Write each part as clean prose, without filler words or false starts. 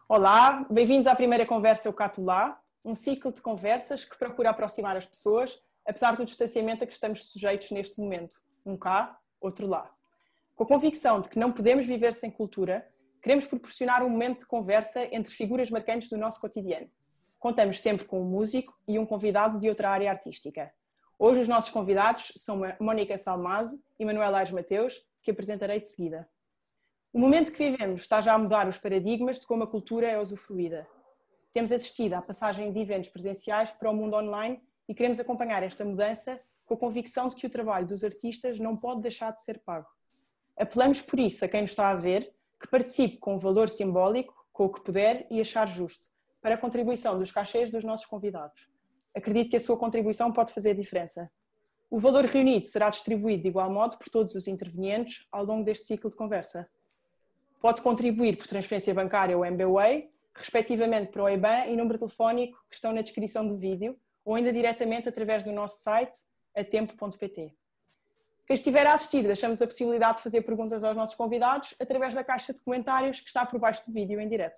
Olá, bem-vindos à primeira conversa Eu Cato Lá, um ciclo de conversas que procura aproximar as pessoas, apesar do distanciamento a que estamos sujeitos neste momento, um cá, outro lá. Com a convicção de que não podemos viver sem cultura, queremos proporcionar um momento de conversa entre figuras marcantes do nosso cotidiano. Contamos sempre com um músico e um convidado de outra área artística. Hoje os nossos convidados são Mónica Salmazo e Manuel Aires Mateus, que apresentarei de seguida. O momento que vivemos está já a mudar os paradigmas de como a cultura é usufruída. Temos assistido à passagem de eventos presenciais para o mundo online e queremos acompanhar esta mudança com a convicção de que o trabalho dos artistas não pode deixar de ser pago. Apelamos por isso a quem nos está a ver que participe com um valor simbólico, com o que puder e achar justo, para a contribuição dos cachês dos nossos convidados. Acredito que a sua contribuição pode fazer a diferença. O valor reunido será distribuído de igual modo por todos os intervenientes ao longo deste ciclo de conversa. Pode contribuir por transferência bancária ou MBWay, respectivamente para o IBAN e número telefónico que estão na descrição do vídeo, ou ainda diretamente através do nosso site, atempo.pt. Quem estiver a assistir, deixamos a possibilidade de fazer perguntas aos nossos convidados através da caixa de comentários que está por baixo do vídeo em direto.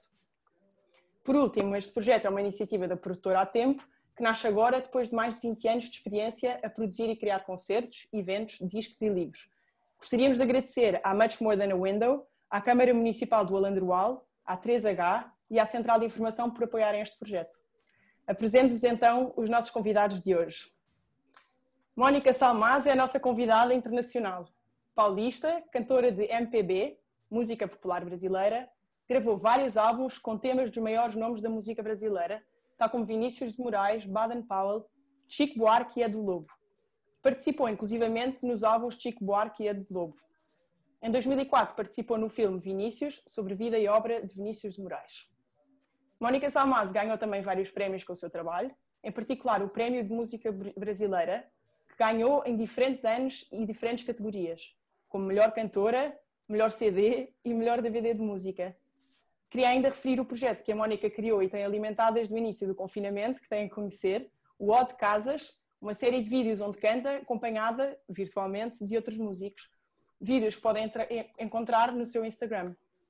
Por último, este projeto é uma iniciativa da produtora Atempo, que nasce agora depois de mais de 20 anos de experiência a produzir e criar concertos, eventos, discos e livros. Gostaríamos de agradecer à Much More Than a Window, à Câmara Municipal do Alandroal, à 3H e à Central de Informação por apoiarem este projeto. Apresento-vos então os nossos convidados de hoje. Mónica Salmazo é a nossa convidada internacional. Paulista, cantora de MPB, música popular brasileira, gravou vários álbuns com temas dos maiores nomes da música brasileira, tal como Vinícius de Moraes, Baden Powell, Chico Buarque e Ed Lobo. Participou inclusivamente nos álbuns Chico Buarque e Ed Lobo. Em 2004 participou no filme Vinícius, sobre vida e obra de Vinícius de Moraes. Mónica Salmazo ganhou também vários prémios com o seu trabalho, em particular o Prémio de Música Brasileira, que ganhou em diferentes anos e diferentes categorias, como Melhor Cantora, Melhor CD e Melhor DVD de Música. Queria ainda referir o projeto que a Mónica criou e tem alimentado desde o início do confinamento, que têm a conhecer, o O de Casas, uma série de vídeos onde canta, acompanhada, virtualmente, de outros músicos. Vídeos que podem encontrar no seu Instagram.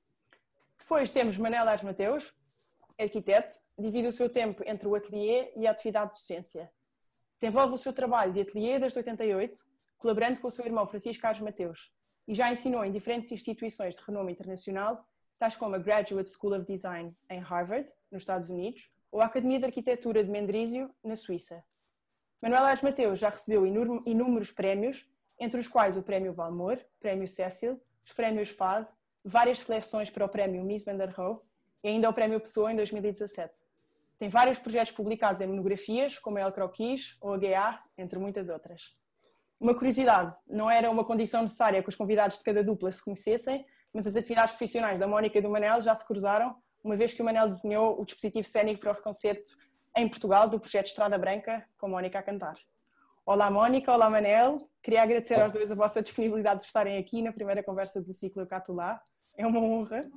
Depois temos Manuel Aires Mateus, arquiteto, divide o seu tempo entre o ateliê e a atividade de docência. Desenvolve o seu trabalho de ateliê desde 88, colaborando com o seu irmão Francisco Aires Mateus, e já ensinou em diferentes instituições de renome internacional, tais como a Graduate School of Design em Harvard, nos Estados Unidos, ou a Academia de Arquitetura de Mendrisio, na Suíça. Manuel Aires Mateus já recebeu inúmeros prémios, entre os quais o Prémio Valmor, Prémio Cecil, os Prémios FAD, várias seleções para o Prémio Mies van der Rohe e ainda o Prémio Pessoa em 2017. Tem vários projetos publicados em monografias, como a El Croquis ou a GA, entre muitas outras. Uma curiosidade, não era uma condição necessária que os convidados de cada dupla se conhecessem, mas as atividades profissionais da Mónica e do Manel já se cruzaram, uma vez que o Manel desenhou o dispositivo cénico para o concerto em Portugal do projeto Estrada Branca, com a Mónica a cantar. Olá Mónica, olá Manel, queria agradecer aos dois a vossa disponibilidade de estarem aqui na primeira conversa do ciclo Eu Cato Lá, é uma honra.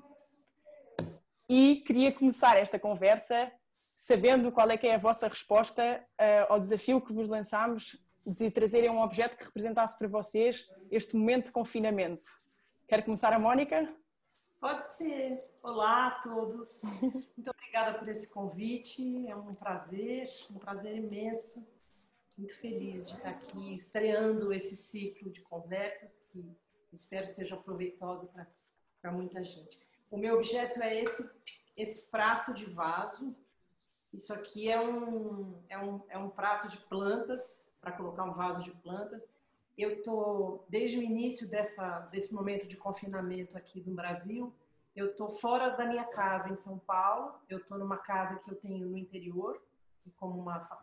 E queria começar esta conversa sabendo qual é que é a vossa resposta ao desafio que vos lançámos de trazerem um objeto que representasse para vocês este momento de confinamento. Quer começar a Mónica? Pode ser. Olá a todos. Muito obrigada por esse convite, é um prazer imenso. Muito feliz de estar aqui estreando esse ciclo de conversas que espero seja proveitosa para muita gente. O meu objeto é esse prato de vaso. Isso aqui é um prato de plantas, para colocar um vaso de plantas. Eu estou, desde o início desse momento de confinamento aqui no Brasil, eu estou fora da minha casa em São Paulo. Eu estou numa casa que eu tenho no interior, como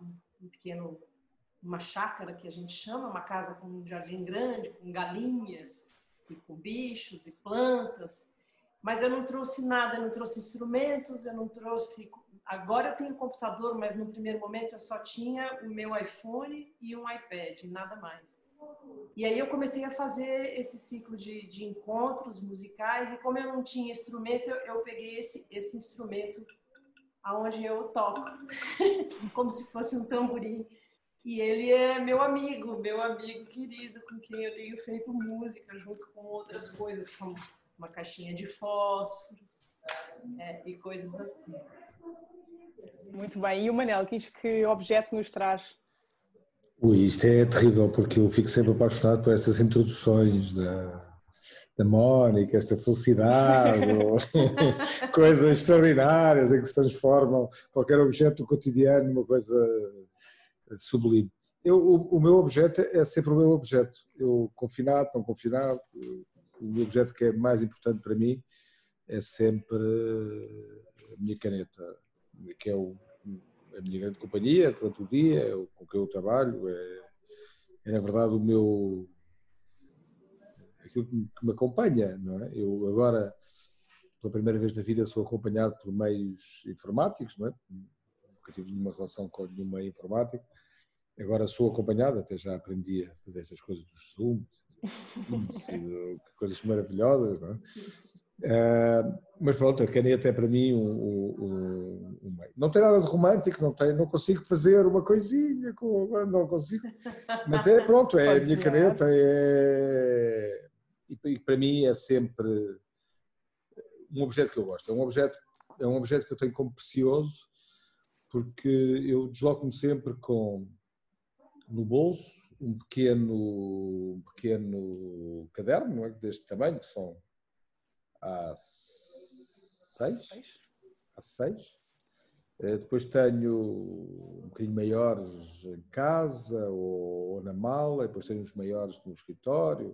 uma chácara que a gente chama, uma casa com um jardim grande, com galinhas, e com bichos e plantas. Mas eu não trouxe nada, eu não trouxe instrumentos, eu não trouxe... Agora eu tenho computador, mas no primeiro momento eu só tinha o meu iPhone e um iPad, nada mais. E aí eu comecei a fazer esse ciclo de encontros musicais e como eu não tinha instrumento, eu peguei esse instrumento aonde eu toco, como se fosse um tamborim. E ele é meu amigo querido, com quem eu tenho feito música, junto com outras coisas, como uma caixinha de fósforos, e coisas assim. Muito bem. E o Manel, que objeto nos traz? Ui, isto é terrível, porque eu fico sempre apaixonado por estas introduções da Mónica, esta felicidade, coisas extraordinárias em que se transformam qualquer objeto do cotidiano numa coisa sublime. O meu objeto é sempre o meu objeto. Eu, confinado, não confinado, o objeto que é mais importante para mim é sempre a minha caneta, que é a minha grande companhia durante o dia, com quem eu trabalho, na verdade aquilo que me acompanha, não é? Eu agora, pela primeira vez na vida, sou acompanhado por meios informáticos, não é? Nunca tive nenhuma relação com nenhum meio informático. Agora sou acompanhado, até já aprendi a fazer essas coisas dos Zooms, coisas maravilhosas, não é? Mas pronto, a caneta é para mim um meio. Não tem nada de romântico, não consigo fazer uma coisinha, não consigo, mas pronto, é a minha caneta, e para mim é sempre um objeto que eu gosto, é um objeto que eu tenho como precioso, porque eu desloco-me sempre no bolso um pequeno caderno, não é? Deste tamanho, que são há seis. Depois tenho um bocadinho maiores em casa ou na mala, depois tenho os maiores no escritório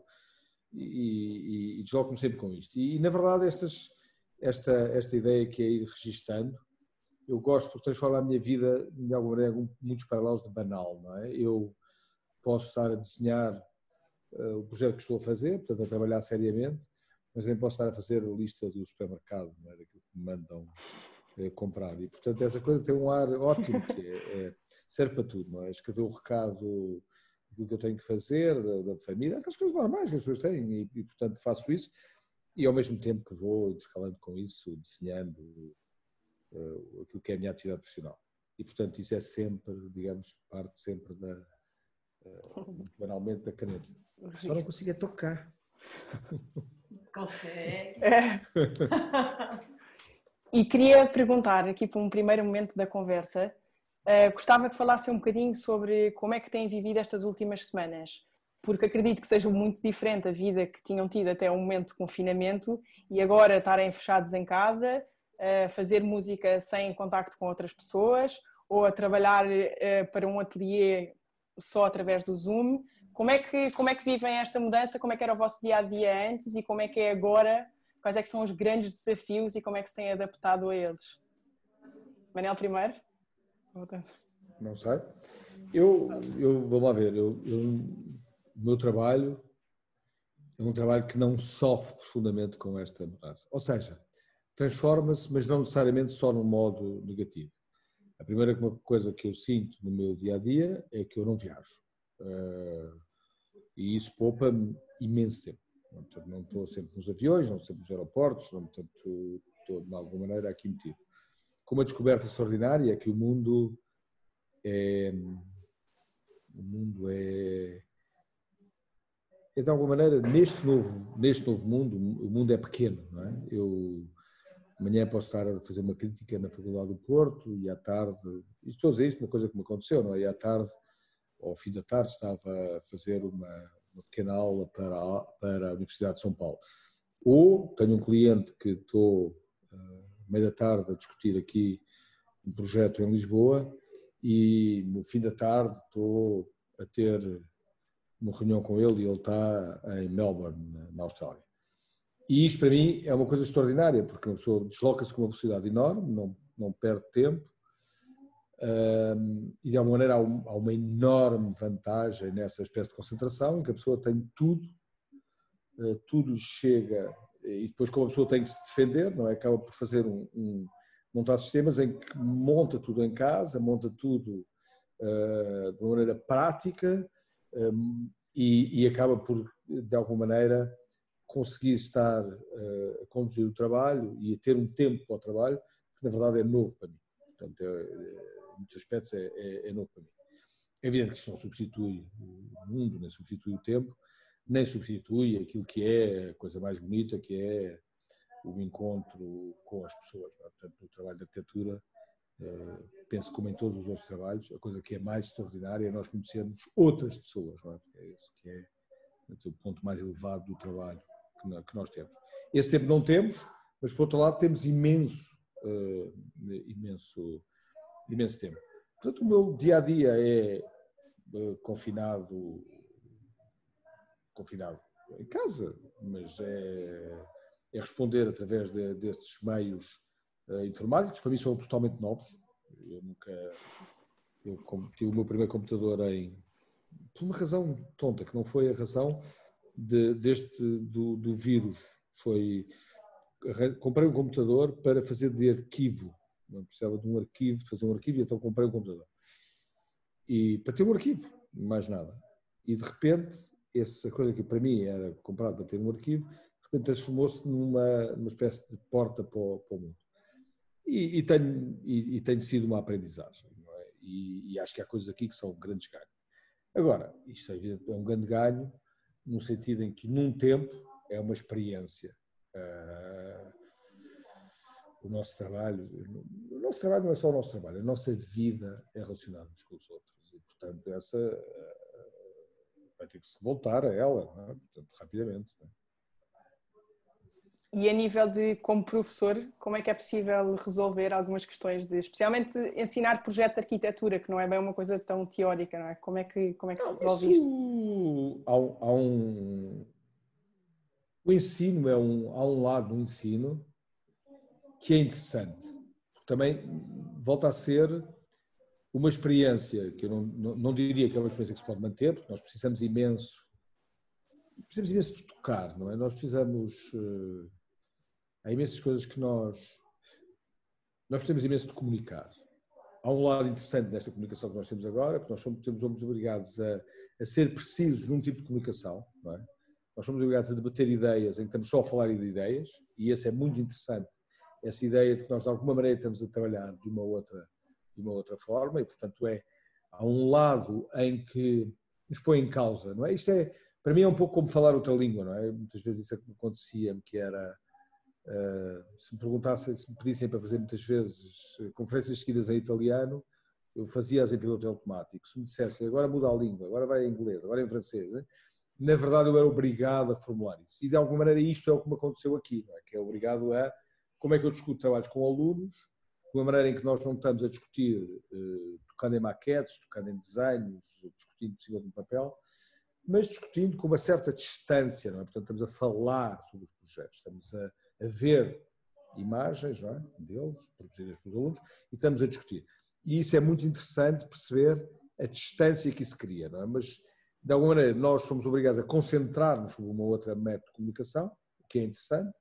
e desloco-me sempre com isto. E na verdade esta ideia que é ir registando, eu gosto porque transforma a minha vida de alguma maneira em muitos paralelos de banal, não é? Eu posso estar a desenhar o projeto que estou a fazer, portanto a trabalhar seriamente, mas nem posso estar a fazer a lista do supermercado, não é? Daquilo que me mandam comprar. E, portanto, essa coisa tem um ar ótimo, que serve para tudo, não é? Escrever o recado do que eu tenho que fazer, da família, aquelas coisas normais que as pessoas têm, e, portanto, faço isso, e ao mesmo tempo que vou intercalando com isso, desenhando aquilo que é a minha atividade profissional. E, portanto, isso é sempre, digamos, parte sempre banalmente da caneta. Só não consigo tocar. Consegue. E queria perguntar aqui para um primeiro momento da conversa, gostava que falasse um bocadinho sobre como é que têm vivido estas últimas semanas, porque acredito que seja muito diferente a vida que tinham tido até o momento de confinamento e agora estarem fechados em casa, fazer música sem contacto com outras pessoas ou a trabalhar para um ateliê só através do Zoom. Como é que vivem esta mudança? Como é que era o vosso dia-a-dia antes e como é que é agora? Quais é que são os grandes desafios e como é que se têm adaptado a eles? Manel primeiro? Não sei. Vamos lá ver, o meu trabalho é um trabalho que não sofre profundamente com esta mudança. Ou seja, transforma-se, mas não necessariamente só num modo negativo. A primeira coisa que eu sinto no meu dia-a-dia é que eu não viajo. E isso poupa-me imenso tempo. Portanto, não estou sempre nos aviões, não estou sempre nos aeroportos, portanto, estou de alguma maneira aqui metido. Com uma descoberta extraordinária é que o mundo é de alguma maneira, neste novo mundo, o mundo é pequeno, não é? Eu amanhã posso estar a fazer uma crítica na Faculdade do Porto e à tarde, estou a dizer isto, uma coisa que me aconteceu, não é? E à tarde, ao fim da tarde, estava a fazer uma pequena aula para a Universidade de São Paulo. Ou tenho um cliente que estou, meio da tarde, a discutir aqui um projeto em Lisboa e no fim da tarde estou a ter uma reunião com ele e ele está em Melbourne, na Austrália. E isto para mim é uma coisa extraordinária, porque uma pessoa desloca-se com uma velocidade enorme, não perde tempo, e de alguma maneira há uma enorme vantagem nessa espécie de concentração, em que a pessoa tem tudo chega, e depois como a pessoa tem que se defender, não é? Acaba por fazer montar sistemas em que monta tudo em casa, monta tudo de uma maneira prática, e acaba por, de alguma maneira, conseguir estar a conduzir o trabalho e a ter um tempo para o trabalho que, na verdade, é novo para mim. Portanto, em muitos aspectos, é novo para mim. É evidente que isto não substitui o mundo, nem substitui o tempo, nem substitui aquilo que é a coisa mais bonita, que é o encontro com as pessoas. Não é? Portanto, no trabalho de arquitetura, penso como em todos os outros trabalhos, a coisa que é mais extraordinária é nós conhecermos outras pessoas. Não é? É esse que é o ponto mais elevado do trabalho que nós temos. Esse tempo não temos, mas por outro lado temos imenso tempo. Portanto, o meu dia-a-dia é confinado em casa, mas é responder através destes meios informáticos, para mim são totalmente novos. Eu tive o meu primeiro computador por uma razão tonta, que não foi a razão do vírus. Comprei um computador para fazer de arquivo. Não precisava de fazer um arquivo, e então comprei um computador. E para ter um arquivo, mais nada. E de repente, essa coisa que para mim era comprada para ter um arquivo, de repente transformou-se numa espécie de porta para o mundo. E tem sido uma aprendizagem. Não é? E acho que há coisas aqui que são grandes ganhos. Agora, isto é um grande ganho, no sentido em que, num tempo, é uma experiência. O nosso trabalho não é só o nosso trabalho, a nossa vida é relacionada uns com os outros. E, portanto, essa vai ter que se voltar a ela, não é? Portanto, rapidamente. Não é? E a nível de, como professor, como é que é possível resolver algumas questões especialmente ensinar projeto de arquitetura, que não é bem uma coisa tão teórica, não é? Como é que se resolve isto? O ensino há um lado do ensino que é interessante. Também volta a ser uma experiência que eu não diria que é uma experiência que se pode manter, porque nós precisamos imenso de tocar, não é? Nós precisamos... há imensas coisas que nós precisamos imenso de comunicar. Há um lado interessante desta comunicação que nós temos agora, porque nós somos obrigados a ser precisos num tipo de comunicação, não é? Nós somos obrigados a debater ideias em que estamos só a falar de ideias, e esse é muito interessante, essa ideia de que nós de alguma maneira estamos a trabalhar de uma outra forma, e portanto há um lado em que nos põe em causa, não é? Isto para mim é um pouco como falar outra língua, não é? Muitas vezes isso acontecia-me, que era... se me pedissem para fazer muitas vezes conferências seguidas em italiano, eu fazia-as em piloto automático. Se me dissessem agora muda a língua, agora vai em inglês, agora em francês, né? Na verdade eu era obrigado a reformular isso. E de alguma maneira isto é o que me aconteceu aqui, não é? Que é obrigado como é que eu discuto trabalhos com alunos, de uma maneira em que nós não estamos a discutir tocando em maquetes, tocando em desenhos, discutindo por cima de um papel, mas discutindo com uma certa distância, não é? Portanto, estamos a falar sobre os projetos, estamos a ver imagens, não é? Deles, produzidas pelos alunos, e estamos a discutir. E isso é muito interessante perceber a distância que isso cria, não é? Mas, de alguma maneira, nós somos obrigados a concentrar-nos sobre uma outra método de comunicação, o que é interessante.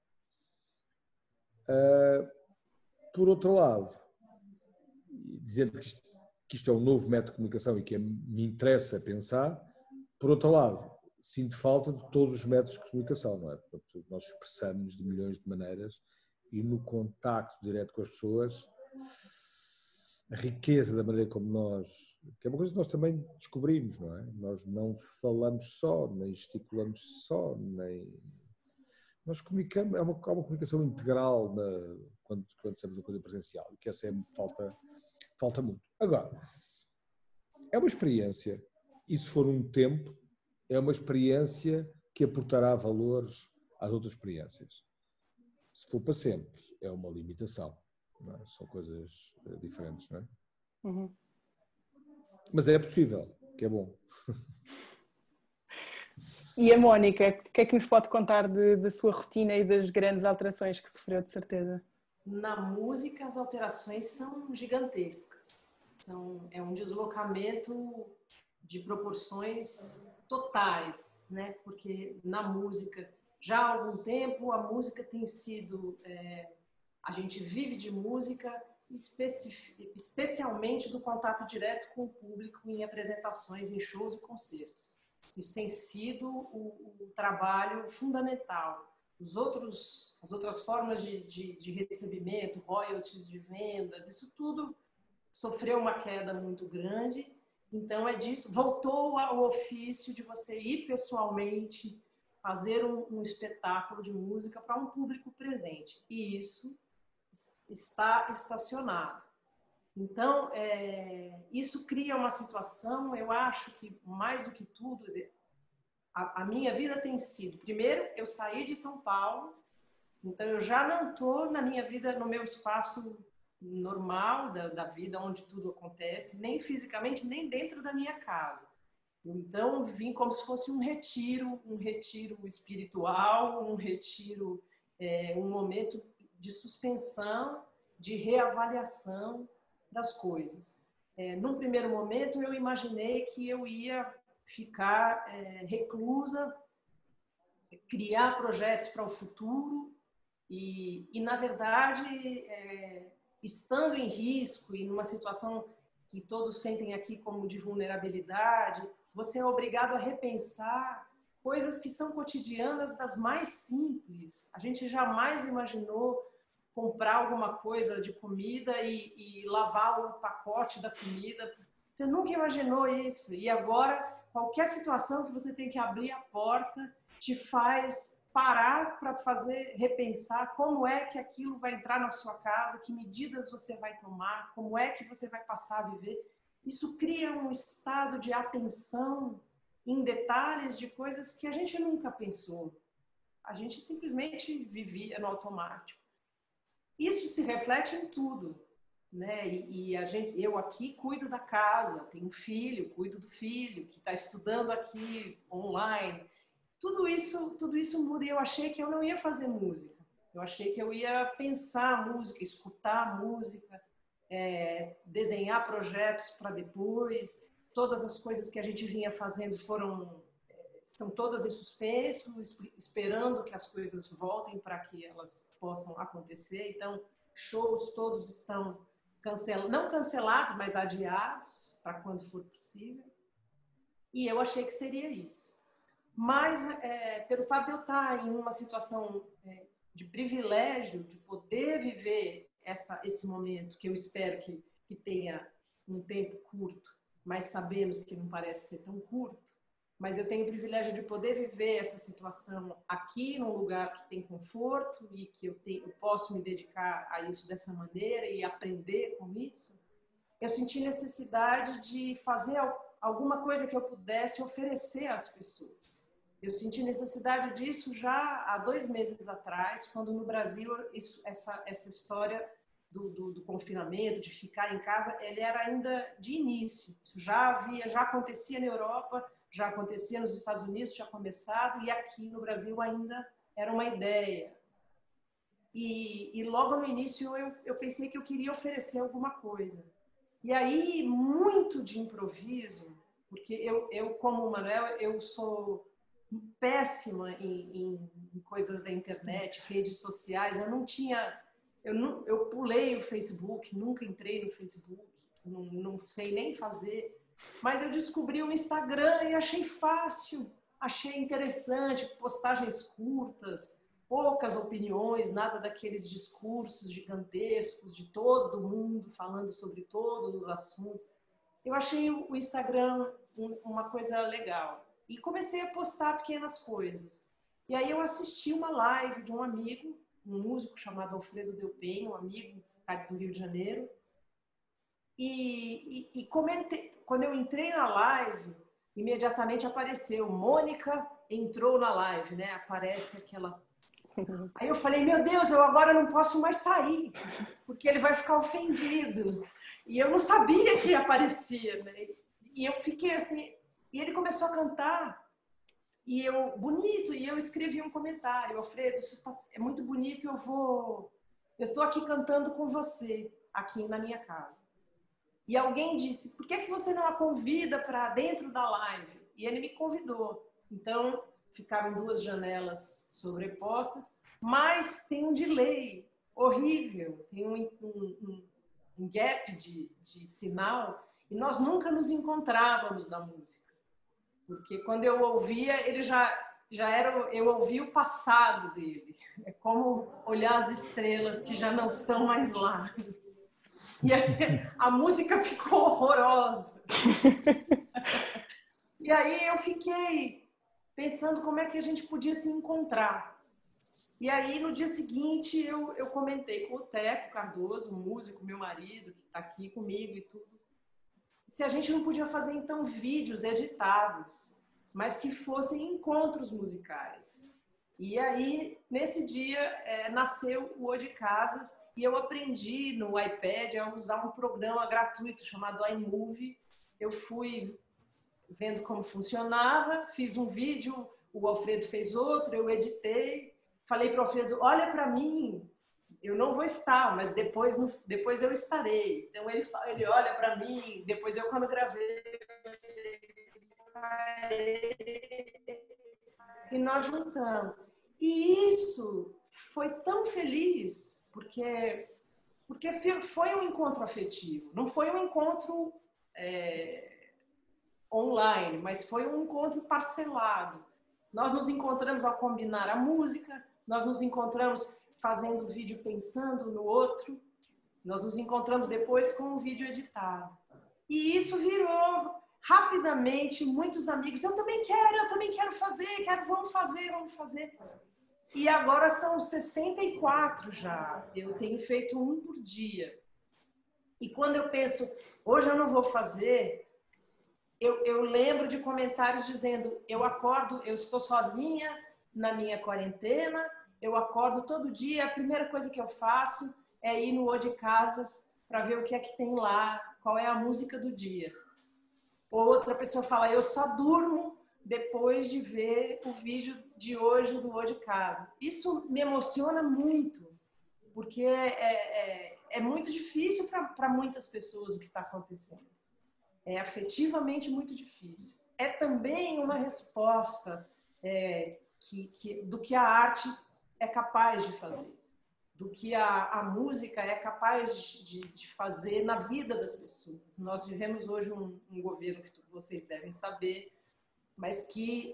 Por outro lado, dizendo que isto é um novo método de comunicação e que me interessa pensar, por outro lado, sinto falta de todos os métodos de comunicação, não é? Porque nós expressamos de milhões de maneiras e no contacto direto com as pessoas, a riqueza da maneira como que é uma coisa que nós também descobrimos, não é? Nós não falamos só, nem gesticulamos só, nem... Nós comunicamos, há uma comunicação integral quando temos uma coisa presencial, e que essa falta muito. Agora, é uma experiência, e se for um tempo, é uma experiência que aportará valores às outras experiências. Se for para sempre, é uma limitação. Não é? São coisas diferentes, não é? Uhum. Mas é possível, que é bom. E a Mónica, o que é que nos pode contar da sua rotina e das grandes alterações que sofreu, de certeza? Na música, as alterações são gigantescas. É um deslocamento de proporções totais, né? Porque na música, já há algum tempo, a música tem sido... a gente vive de música, especialmente do contato direto com o público em apresentações, em shows e concertos. Isso tem sido o trabalho fundamental. As outras formas de recebimento, royalties de vendas, isso tudo sofreu uma queda muito grande. Então, é disso. Voltou ao ofício de você ir pessoalmente fazer um espetáculo de música para um público presente. E isso está estacionado. Então, isso cria uma situação, eu acho que, mais do que tudo, a minha vida tem sido, primeiro, eu saí de São Paulo, então eu já não estou na minha vida, no meu espaço normal da vida, onde tudo acontece, nem fisicamente, nem dentro da minha casa. Então, vim como se fosse um retiro espiritual, um retiro, um momento de suspensão, de reavaliação das coisas. Num primeiro momento, eu imaginei que eu ia ficar reclusa, criar projetos para o futuro e na verdade, estando em risco e numa situação que todos sentem aqui como de vulnerabilidade, você é obrigado a repensar coisas que são cotidianas, das mais simples. A gente jamais imaginou comprar alguma coisa de comida e lavar o pacote da comida. Você nunca imaginou isso. E agora, qualquer situação que você tem que abrir a porta te faz parar para repensar como é que aquilo vai entrar na sua casa, que medidas você vai tomar, como é que você vai passar a viver. Isso cria um estado de atenção em detalhes de coisas que a gente nunca pensou. A gente simplesmente vivia no automático. Isso se reflete em tudo, né? Eu aqui cuido da casa, tenho um filho, cuido do filho que está estudando aqui online. Tudo isso muda e eu achei que eu não ia fazer música. Eu achei que eu ia pensar música, escutar música, desenhar projetos para depois. Todas as coisas que a gente vinha fazendo estão todas em suspenso, esperando que as coisas voltem para que elas possam acontecer. Então, shows todos estão não cancelados, mas adiados para quando for possível. E eu achei que seria isso. Mas, pelo fato de eu estar em uma situação de privilégio, de poder viver esse momento, que eu espero que tenha um tempo curto, mas sabemos que não parece ser tão curto, mas eu tenho o privilégio de poder viver essa situação aqui, num lugar que tem conforto e que eu posso me dedicar a isso dessa maneira e aprender com isso. Eu senti necessidade de fazer alguma coisa que eu pudesse oferecer às pessoas. Eu senti necessidade disso já há 2 meses atrás, quando no Brasil essa história do confinamento, de ficar em casa, ele era ainda de início. Isso já acontecia na Europa, já acontecia nos Estados Unidos, tinha começado, e aqui no Brasil ainda era uma ideia. E logo no início eu pensei que eu queria oferecer alguma coisa. E aí, muito de improviso, porque eu como o Manuel, eu sou péssima em coisas da internet, redes sociais. Eu pulei o Facebook, nunca entrei no Facebook, não sei nem fazer. Mas eu descobri o Instagram e achei fácil, achei interessante, postagens curtas, poucas opiniões, nada daqueles discursos gigantescos de todo mundo falando sobre todos os assuntos. Eu achei o Instagram uma coisa legal. E comecei a postar pequenas coisas. E aí eu assisti uma live de um amigo, um músico chamado Alfredo Delpenho, um amigo do Rio de Janeiro. E comentei. Quando eu entrei na live, imediatamente apareceu. Mônica entrou na live, né? Aparece aquela... Aí eu falei, meu Deus, eu agora não posso mais sair, porque ele vai ficar ofendido. E eu não sabia que aparecia, né? E eu fiquei assim... E ele começou a cantar, bonito, e eu escrevi um comentário, Alfredo, isso é muito bonito, eu estou aqui cantando com você, aqui na minha casa. E alguém disse, por que você não a convida para dentro da live? E ele me convidou. Então, ficaram 2 janelas sobrepostas, mas tem um delay horrível, tem um gap de sinal, e nós nunca nos encontrávamos na música. Porque quando eu ouvia, ele já era... Eu ouvia o passado dele. É como olhar as estrelas que já não estão mais lá. E aí, a música ficou horrorosa. E aí eu fiquei... pensando como é que a gente podia se encontrar. E aí, no dia seguinte, eu comentei com o Teco Cardoso, músico, meu marido, que está aqui comigo e tudo, se a gente não podia fazer, então, vídeos editados, mas que fossem encontros musicais. E aí, nesse dia, nasceu o O de Casas, e eu aprendi no iPad a usar um programa gratuito chamado iMovie. Eu fui vendo como funcionava, fiz um vídeo, o Alfredo fez outro, eu editei, falei para o Alfredo, olha para mim, eu não vou estar, mas depois eu estarei. Então ele olha para mim, depois eu quando gravei, e nós juntamos. E isso foi tão feliz, porque foi um encontro afetivo, não foi um encontro online, mas foi um encontro parcelado. Nós nos encontramos ao combinar a música, nós nos encontramos fazendo o vídeo pensando no outro, nós nos encontramos depois com um vídeo editado. E isso virou rapidamente muitos amigos, eu também quero fazer, vamos fazer. E agora são 64 já, eu tenho feito um por dia. E quando eu penso, hoje eu não vou fazer, eu lembro de comentários dizendo, eu acordo, eu estou sozinha na minha quarentena, eu acordo todo dia, a primeira coisa que eu faço é ir no O de Casas para ver o que é que tem lá, qual é a música do dia. Outra pessoa fala, eu só durmo depois de ver o vídeo de hoje do O de Casas. Isso me emociona muito, porque é muito difícil para muitas pessoas o que está acontecendo. É afetivamente muito difícil. É também uma resposta do que a arte é capaz de fazer, do que a música é capaz de fazer na vida das pessoas. Nós vivemos hoje um governo que vocês devem saber, mas que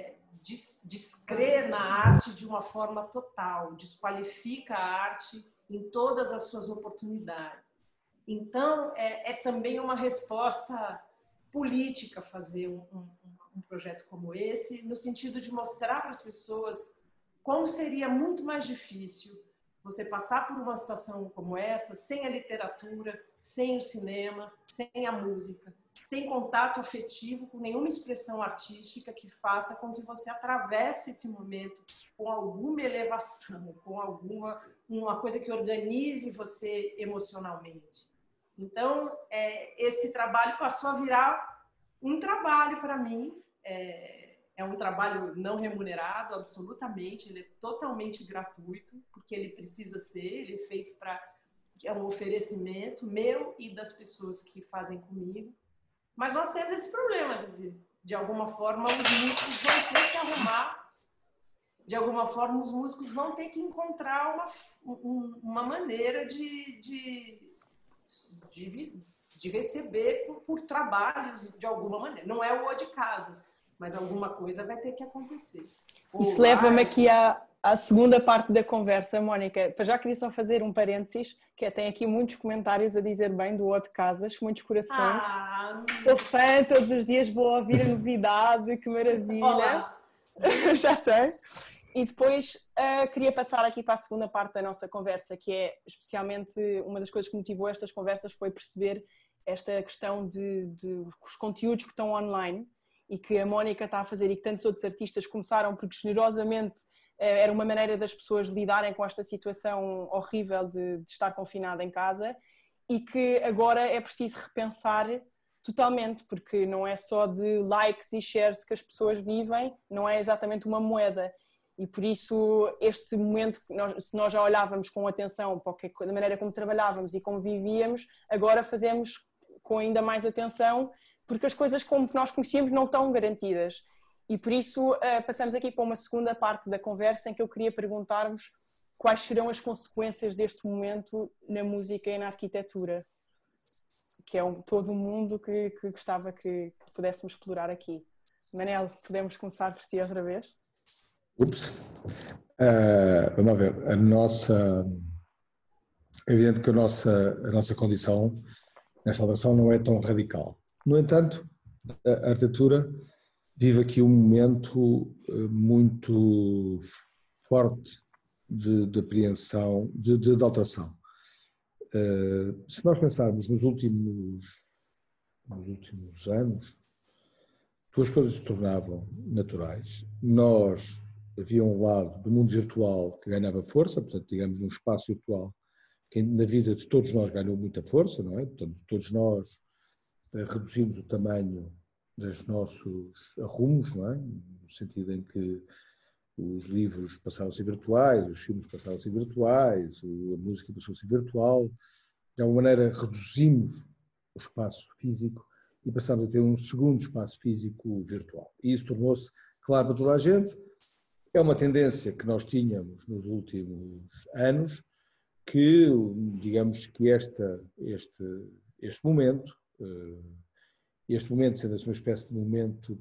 descrê na arte de uma forma total, desqualifica a arte em todas as suas oportunidades. Então, é também uma resposta política fazer um projeto como esse, no sentido de mostrar para as pessoas como seria muito mais difícil você passar por uma situação como essa, sem a literatura, sem o cinema, sem a música, sem contato afetivo com nenhuma expressão artística que faça com que você atravesse esse momento com alguma elevação, com uma coisa que organize você emocionalmente. Então, esse trabalho passou a virar um trabalho para mim, é um trabalho não remunerado, absolutamente, ele é totalmente gratuito, porque ele precisa ser, ele é feito é um oferecimento meu e das pessoas que fazem comigo. Mas nós temos esse problema, quer dizer, de alguma forma os músicos vão ter que arrumar, de alguma forma os músicos vão ter que encontrar uma maneira de receber por trabalhos de alguma maneira. Não é o O de Casas, mas alguma coisa vai ter que acontecer. Isso leva-me aqui à segunda parte da conversa, Mónica. Já queria só fazer um parênteses, que tem aqui muitos comentários a dizer bem do O de Casas, muitos corações. Sou fã, todos os dias vou ouvir a novidade, que maravilha. Olá. Já sei. E depois queria passar aqui para a segunda parte da nossa conversa, que é especialmente uma das coisas que motivou estas conversas foi perceber esta questão de os conteúdos que estão online e que a Mónica está a fazer e que tantos outros artistas começaram porque generosamente era uma maneira das pessoas lidarem com esta situação horrível de estar confinada em casa e que agora é preciso repensar totalmente, porque não é só de likes e shares que as pessoas vivem, não é exatamente uma moeda. E por isso este momento, se nós já olhávamos com atenção para da maneira como trabalhávamos e como vivíamos, agora fazemos com ainda mais atenção, porque as coisas como nós conhecíamos não estão garantidas. E por isso passamos aqui para uma segunda parte da conversa em que eu queria perguntar-vos quais serão as consequências deste momento na música e na arquitetura, que é todo um mundo que gostava que pudéssemos explorar aqui. Manel, podemos começar por si outra vez? Ups. Vamos ver. É evidente que a nossa condição nesta alteração não é tão radical. No entanto, a arquitetura vive aqui um momento muito forte de apreensão, de alteração. Se nós pensarmos nos últimos anos, duas coisas se tornavam naturais. Havia um lado do mundo virtual que ganhava força, portanto, digamos, um espaço virtual que na vida de todos nós ganhou muita força, não é? Portanto, todos nós reduzimos o tamanho dos nossos arrumos, não é? No sentido em que os livros passaram a ser virtuais, os filmes passaram a ser virtuais, a música passou a ser virtual. De alguma maneira, reduzimos o espaço físico e passámos a ter um segundo espaço físico virtual. E isso tornou-se claro para toda a gente. É uma tendência que nós tínhamos nos últimos anos, que, digamos que este momento sendo uma espécie de momento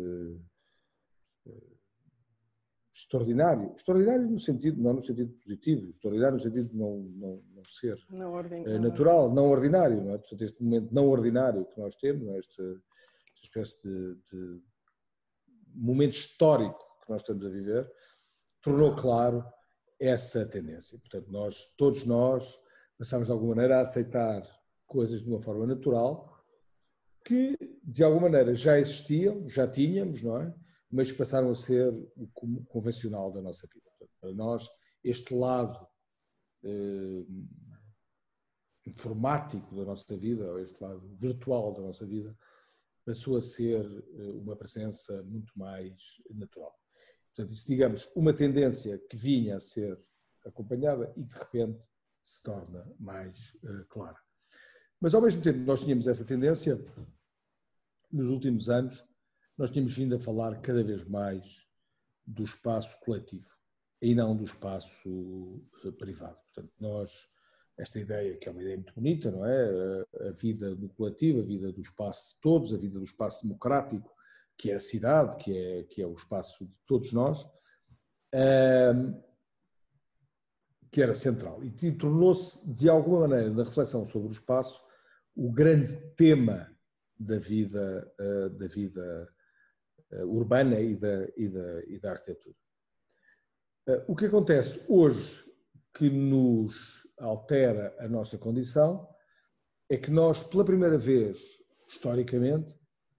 extraordinário no sentido, não no sentido positivo, extraordinário no sentido de não ser natural, não ordinário, não é? Portanto, este momento não ordinário que nós temos, não é? Esta espécie de momento histórico que nós estamos a viver, tornou claro essa tendência. Portanto, todos nós passámos de alguma maneira a aceitar coisas de uma forma natural, que de alguma maneira já existiam, já tínhamos, não é? Mas que passaram a ser o convencional da nossa vida. Portanto, para nós, este lado informático da nossa vida, ou este lado virtual da nossa vida, passou a ser uma presença muito mais natural. Portanto, isso, digamos, uma tendência que vinha a ser acompanhada e de repente se torna mais clara. Mas ao mesmo tempo nós tínhamos essa tendência, nos últimos anos, nós tínhamos vindo a falar cada vez mais do espaço coletivo e não do espaço privado. Portanto, esta ideia, que é uma ideia muito bonita, não é? A vida do coletivo, a vida do espaço de todos, a vida do espaço democrático, que é a cidade, que é o espaço de todos nós, que era central. E tornou-se, de alguma maneira, na reflexão sobre o espaço, o grande tema da vida urbana e da arquitetura. O que acontece hoje que nos altera a nossa condição é que nós, pela primeira vez, historicamente,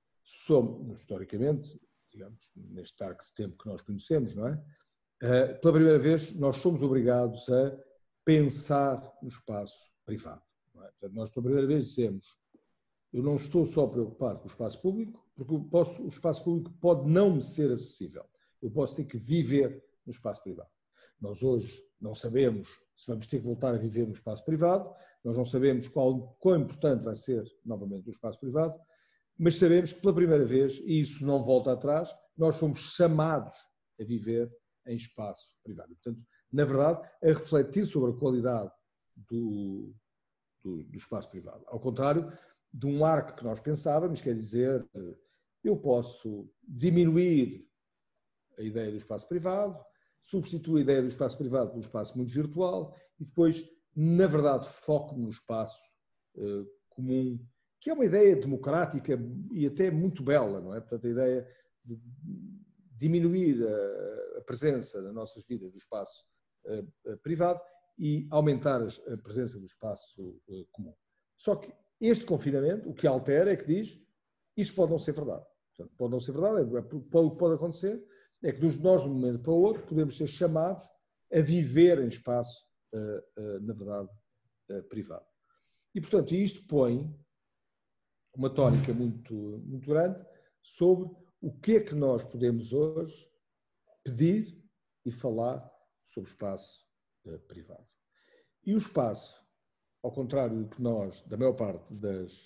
digamos, neste arco de tempo que nós conhecemos, não é? Pela primeira vez, nós somos obrigados a pensar no espaço privado. Não é? Portanto, nós, pela primeira vez, dizemos: eu não estou só preocupado com o espaço público, porque o espaço público pode não me ser acessível. Eu posso ter que viver no espaço privado. Nós hoje não sabemos se vamos ter que voltar a viver no espaço privado, nós não sabemos quão importante vai ser, novamente, o espaço privado, mas sabemos que, pela primeira vez, e isso não volta atrás, nós somos chamados a viver em espaço privado. Portanto, na verdade, a refletir sobre a qualidade do espaço privado. Ao contrário de um arco que nós pensávamos, quer dizer, eu posso diminuir a ideia do espaço privado, substituo a ideia do espaço privado por um espaço muito virtual e depois, na verdade, foco no espaço comum, que é uma ideia democrática e até muito bela, não é? Portanto, a ideia de diminuir a presença das nossas vidas do espaço privado e aumentar a presença do espaço comum. Só que este confinamento, o que altera é que diz, isso pode não ser verdade. Portanto, pode não ser verdade, o que pode acontecer é que nós, de um momento para o outro, podemos ser chamados a viver em espaço, na verdade, privado. E, portanto, isto põe uma tónica muito, muito grande sobre o que é que nós podemos hoje pedir e falar sobre o espaço privado. E o espaço, ao contrário do que nós, da maior parte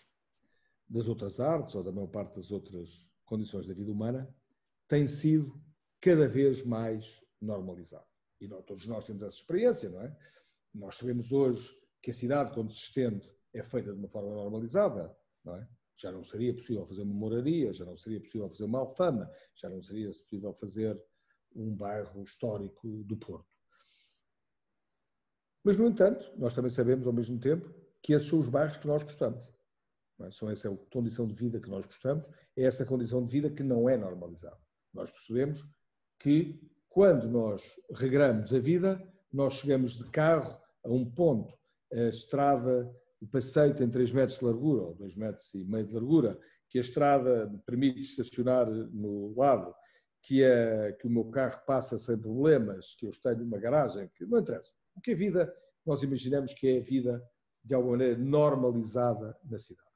das outras artes ou da maior parte das outras condições da vida humana, tem sido cada vez mais normalizado. E todos nós temos essa experiência, não é? Nós sabemos hoje que a cidade, quando se estende, é feita de uma forma normalizada, não é? Já não seria possível fazer uma moraria, já não seria possível fazer uma Alfama, já não seria possível fazer um bairro histórico do Porto. Mas, no entanto, nós também sabemos, ao mesmo tempo, que esses são os bairros que nós gostamos. não é? São essa condição de vida que nós gostamos, é essa condição de vida que não é normalizada. Nós percebemos que quando nós regramos a vida, nós chegamos de carro a um ponto, a estrada, o passeio tem 3 metros de largura, ou 2,5 metros de largura, que a estrada permite estacionar no lado, que o meu carro passa sem problemas, que eu tenho uma garagem, que não interessa. O que é vida, nós imaginamos que é a vida, de alguma maneira, normalizada na cidade.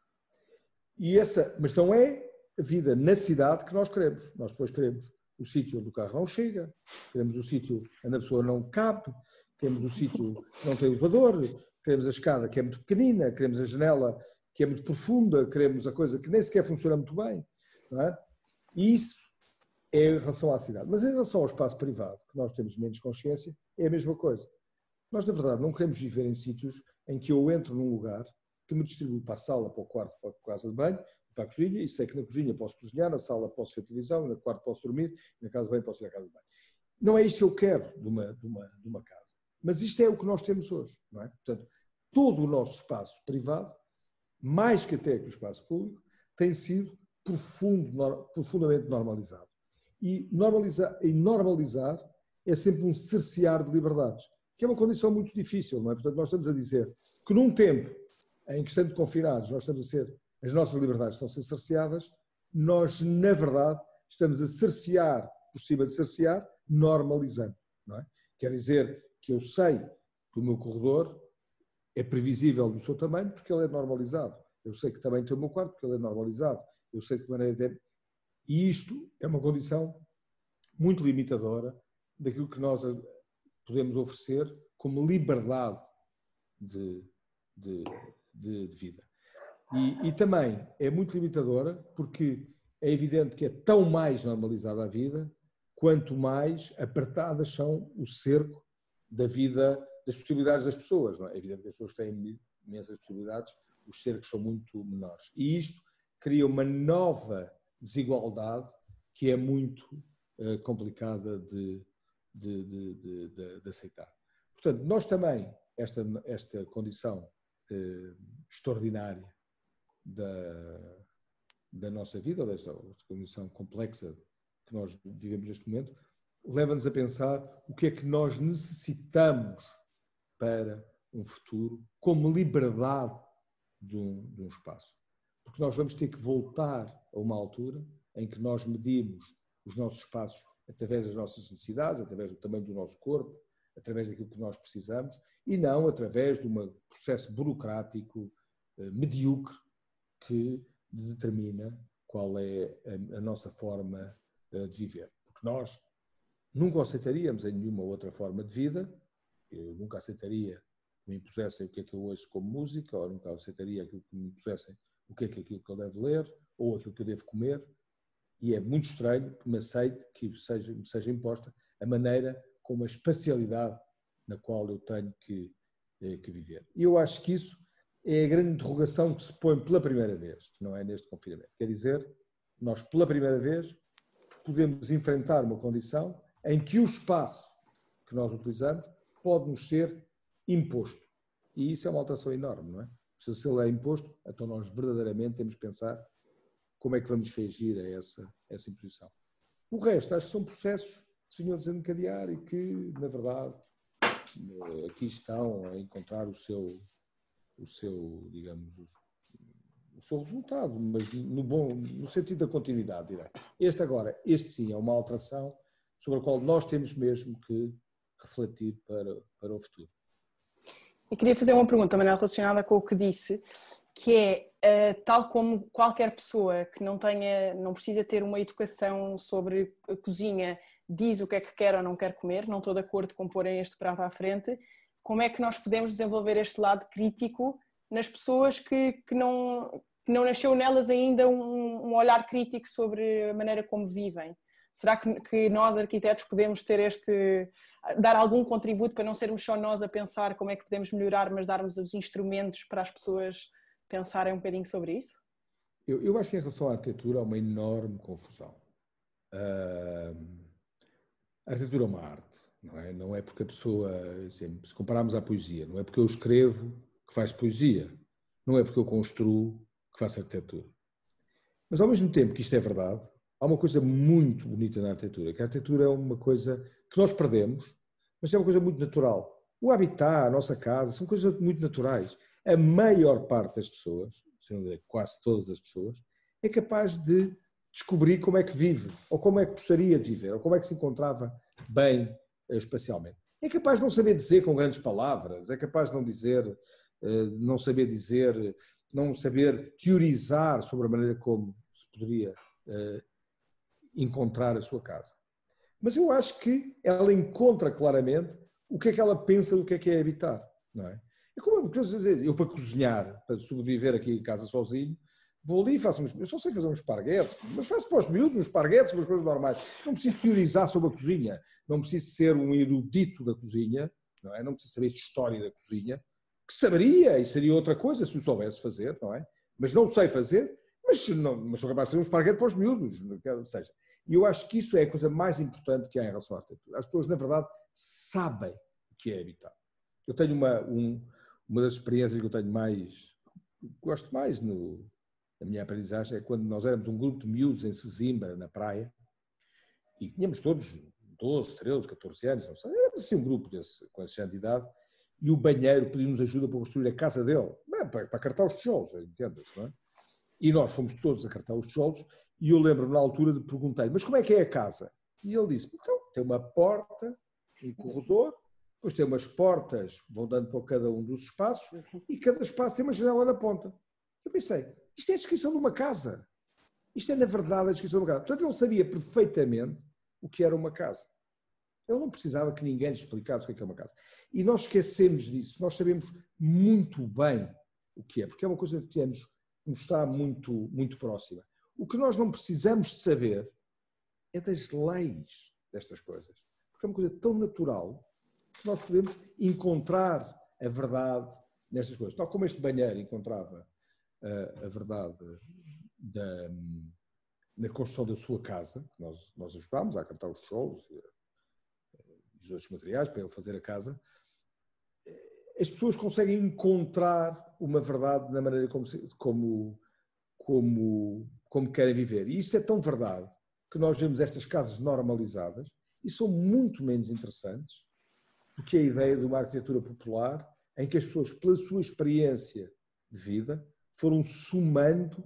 Mas não é a vida na cidade que nós queremos. Nós depois queremos o sítio onde o carro não chega, queremos o sítio onde a pessoa não cabe, queremos o sítio que não tem elevador, queremos a escada que é muito pequenina, queremos a janela que é muito profunda, queremos a coisa que nem sequer funciona muito bem. Não é? E isso é em relação à cidade. Mas em relação ao espaço privado, que nós temos menos consciência, é a mesma coisa. Nós, na verdade, não queremos viver em sítios em que eu entro num lugar que me distribui para a sala, para o quarto, para a casa de banho, para a cozinha, e sei que na cozinha posso cozinhar, na sala posso ver televisão, no quarto posso dormir, na casa de banho posso ir à casa de banho. Não é isto que eu quero de uma casa. Mas isto é o que nós temos hoje. Não é? Portanto, todo o nosso espaço privado, mais que até que o espaço público, tem sido profundamente normalizado. E normalizar é sempre um cercear de liberdades, que é uma condição muito difícil, não é? Portanto, nós estamos a dizer que num tempo em que, estando confinados, as nossas liberdades estão a ser cerceadas, nós, na verdade, estamos a cercear, por cima de cercear, normalizando, não é? Quer dizer que eu sei que o meu corredor é previsível do seu tamanho porque ele é normalizado. Eu sei que também tem o meu quarto porque ele é normalizado. Eu sei de que maneira tem. E isto é uma condição muito limitadora daquilo que nós podemos oferecer como liberdade de vida. E também é muito limitadora porque é evidente que é tão mais normalizada a vida quanto mais apertadas são o cerco da vida, das possibilidades das pessoas. Não é? É evidente que as pessoas têm imensas possibilidades, os cercos são muito menores. E isto cria uma nova desigualdade que é muito complicada de aceitar. Portanto, nós também, esta condição extraordinária da nossa vida, ou desta condição complexa que nós vivemos neste momento, leva-nos a pensar o que é que nós necessitamos para um futuro como liberdade de um espaço. Porque nós vamos ter que voltar a uma altura em que nós medimos os nossos espaços através das nossas necessidades, através do tamanho do nosso corpo, através daquilo que nós precisamos, e não através de um processo burocrático medíocre que determina qual é a nossa forma de viver. Porque nós nunca aceitaríamos em nenhuma outra forma de vida, eu nunca aceitaria que me impusessem o que é que eu hoje como música, ou nunca aceitaria aquilo que me impusessem o que é aquilo que eu devo ler, ou aquilo que eu devo comer, e é muito estranho que me aceite, que me seja imposta a maneira como a espacialidade na qual eu tenho que viver. E eu acho que isso é a grande interrogação que se põe pela primeira vez, não é neste confinamento. Quer dizer, nós pela primeira vez podemos enfrentar uma condição em que o espaço que nós utilizamos pode nos ser imposto. E isso é uma alteração enorme, não é? Se ele é imposto, então nós verdadeiramente temos que pensar como é que vamos reagir a essa imposição. O resto, acho que são processos que se vinham a desencadear e que, na verdade, aqui estão a encontrar o seu digamos, o seu resultado, mas no sentido da continuidade, direi. Este sim é uma alteração sobre a qual nós temos mesmo que refletir para o futuro. Eu queria fazer uma pergunta, Manel, relacionada com o que disse, que é, tal como qualquer pessoa que não precisa ter uma educação sobre a cozinha, diz o que é que quer ou não quer comer, não estou de acordo com porem este prato à frente, como é que nós podemos desenvolver este lado crítico nas pessoas que não nasceu nelas ainda um olhar crítico sobre a maneira como vivem? Será que nós, arquitetos, podemos dar algum contributo para não sermos só nós a pensar como é que podemos melhorar, mas darmos os instrumentos para as pessoas pensarem um bocadinho sobre isso? Eu acho que em relação à arquitetura há uma enorme confusão. A arquitetura é uma arte, não é? Não é porque a pessoa, se compararmos à poesia, não é porque eu escrevo que faz poesia, não é porque eu construo que faço arquitetura. Mas ao mesmo tempo que isto é verdade, há uma coisa muito bonita na arquitetura, que a arquitetura é uma coisa que nós perdemos, mas é uma coisa muito natural. O habitat, a nossa casa, são coisas muito naturais. A maior parte das pessoas, se não dizer quase todas as pessoas, é capaz de descobrir como é que vive, ou como é que gostaria de viver, ou como é que se encontrava bem espacialmente. É capaz de não saber dizer com grandes palavras, é capaz de não dizer, não saber dizer, não saber teorizar sobre a maneira como se poderia encontrar a sua casa. Mas eu acho que ela encontra claramente o que é que ela pensa do que é habitar, não é? É como eu para cozinhar, para sobreviver aqui em casa sozinho, vou ali e faço eu só sei fazer uns esparguetes, mas faço para os miúdos uns esparguetes, umas coisas normais. Não preciso teorizar sobre a cozinha, não preciso ser um erudito da cozinha, não é? Não preciso saber de história da cozinha, que saberia e seria outra coisa se o soubesse fazer, não é? Mas não sei fazer, mas sou capaz de fazer um esparguete para os miúdos, ou seja, e eu acho que isso é a coisa mais importante que há em relação à arquitetura. As pessoas, na verdade, sabem o que é habitar. Eu tenho uma das experiências que eu tenho mais, gosto mais na minha aprendizagem, é quando nós éramos um grupo de miúdos em Sesimbra, na praia, e tínhamos todos 12, 13, 14 anos, não sei, era assim um grupo com esse género de idade, e o banheiro pediu-nos ajuda para construir a casa dele, para cartar os tijolos, entende-se, não é? E nós fomos todos a cartar os tijolos, e eu lembro-me na altura de perguntar-lhe, mas como é que é a casa? E ele disse, então, tem uma porta, um corredor, depois tem umas portas, vão dando para cada um dos espaços, e cada espaço tem uma janela na ponta. Eu pensei, isto é a descrição de uma casa. Isto é, na verdade, a descrição de uma casa. Portanto, ele sabia perfeitamente o que era uma casa. Ele não precisava que ninguém lhe explicasse o que é uma casa. E nós esquecemos disso. Nós sabemos muito bem o que é, porque é uma coisa que nos está muito, muito próxima. O que nós não precisamos de saber é das leis destas coisas. Porque é uma coisa tão natural que nós podemos encontrar a verdade nestas coisas. Tal como este banheiro encontrava a verdade na construção da sua casa, que nós ajudámos a cartar os tijolos e os outros materiais para ele fazer a casa, as pessoas conseguem encontrar uma verdade na maneira como querem viver. E isso é tão verdade que nós vemos estas casas normalizadas e são muito menos interessantes do que a ideia de uma arquitetura popular em que as pessoas, pela sua experiência de vida, foram somando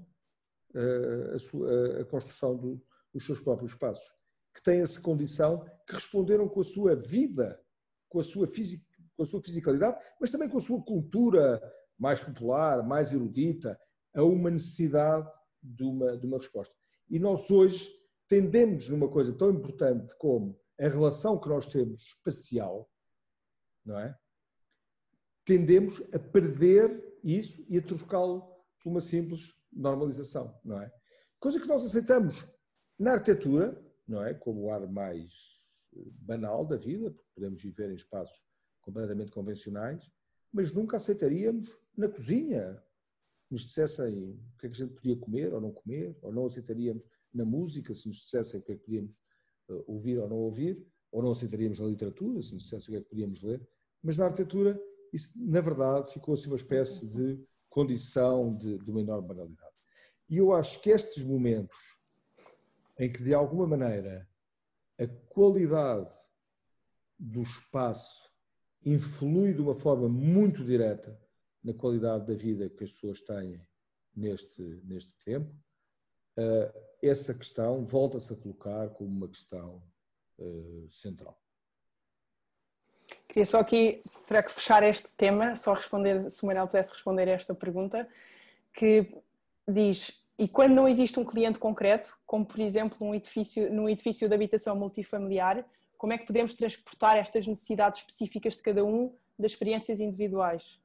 a construção dos seus próprios espaços, que têm essa condição, que responderam com a sua vida, com a sua fisicalidade, mas também com a sua cultura mais popular, mais erudita, a uma necessidade de uma resposta. E nós hoje tendemos numa coisa tão importante como a relação que nós temos espacial, não é? Tendemos a perder isso e a trocá-lo por uma simples normalização, não é? Coisa que nós aceitamos na arquitetura, não é? Como o ar mais banal da vida, porque podemos viver em espaços completamente convencionais, mas nunca aceitaríamos na cozinha. Nos dissessem o que é que a gente podia comer, ou não aceitaríamos na música, se nos dissessem o que é que podíamos ouvir ou não aceitaríamos na literatura, se nos dissessem o que é que podíamos ler, mas na arquitetura isso, na verdade, ficou assim uma espécie de condição de uma enorme banalidade. E eu acho que estes momentos em que, de alguma maneira, a qualidade do espaço influi de uma forma muito direta na qualidade da vida que as pessoas têm neste tempo, essa questão volta-se a colocar como uma questão central. Queria só aqui, para fechar este tema, só responder, se o Manuel pudesse responder a esta pergunta, que diz, e quando não existe um cliente concreto, como por exemplo num edifício de habitação multifamiliar, como é que podemos transportar estas necessidades específicas de cada um das experiências individuais?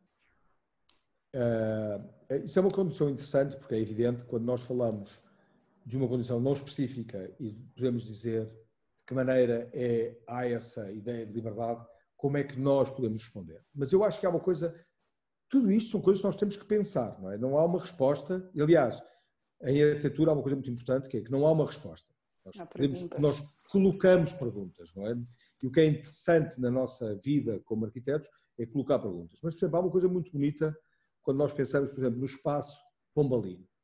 Isso é uma condição interessante, porque é evidente, quando nós falamos de uma condição não específica e podemos dizer de que maneira há essa ideia de liberdade, como é que nós podemos responder. Mas eu acho que há uma coisa, tudo isto são coisas que nós temos que pensar, não é? Não há uma resposta, e, aliás, em arquitetura há uma coisa muito importante, que é que não há uma resposta. Nós colocamos perguntas, não é? E o que é interessante na nossa vida como arquitetos é colocar perguntas. Mas, por exemplo, há uma coisa muito bonita quando nós pensamos, por exemplo, no espaço Pombalino.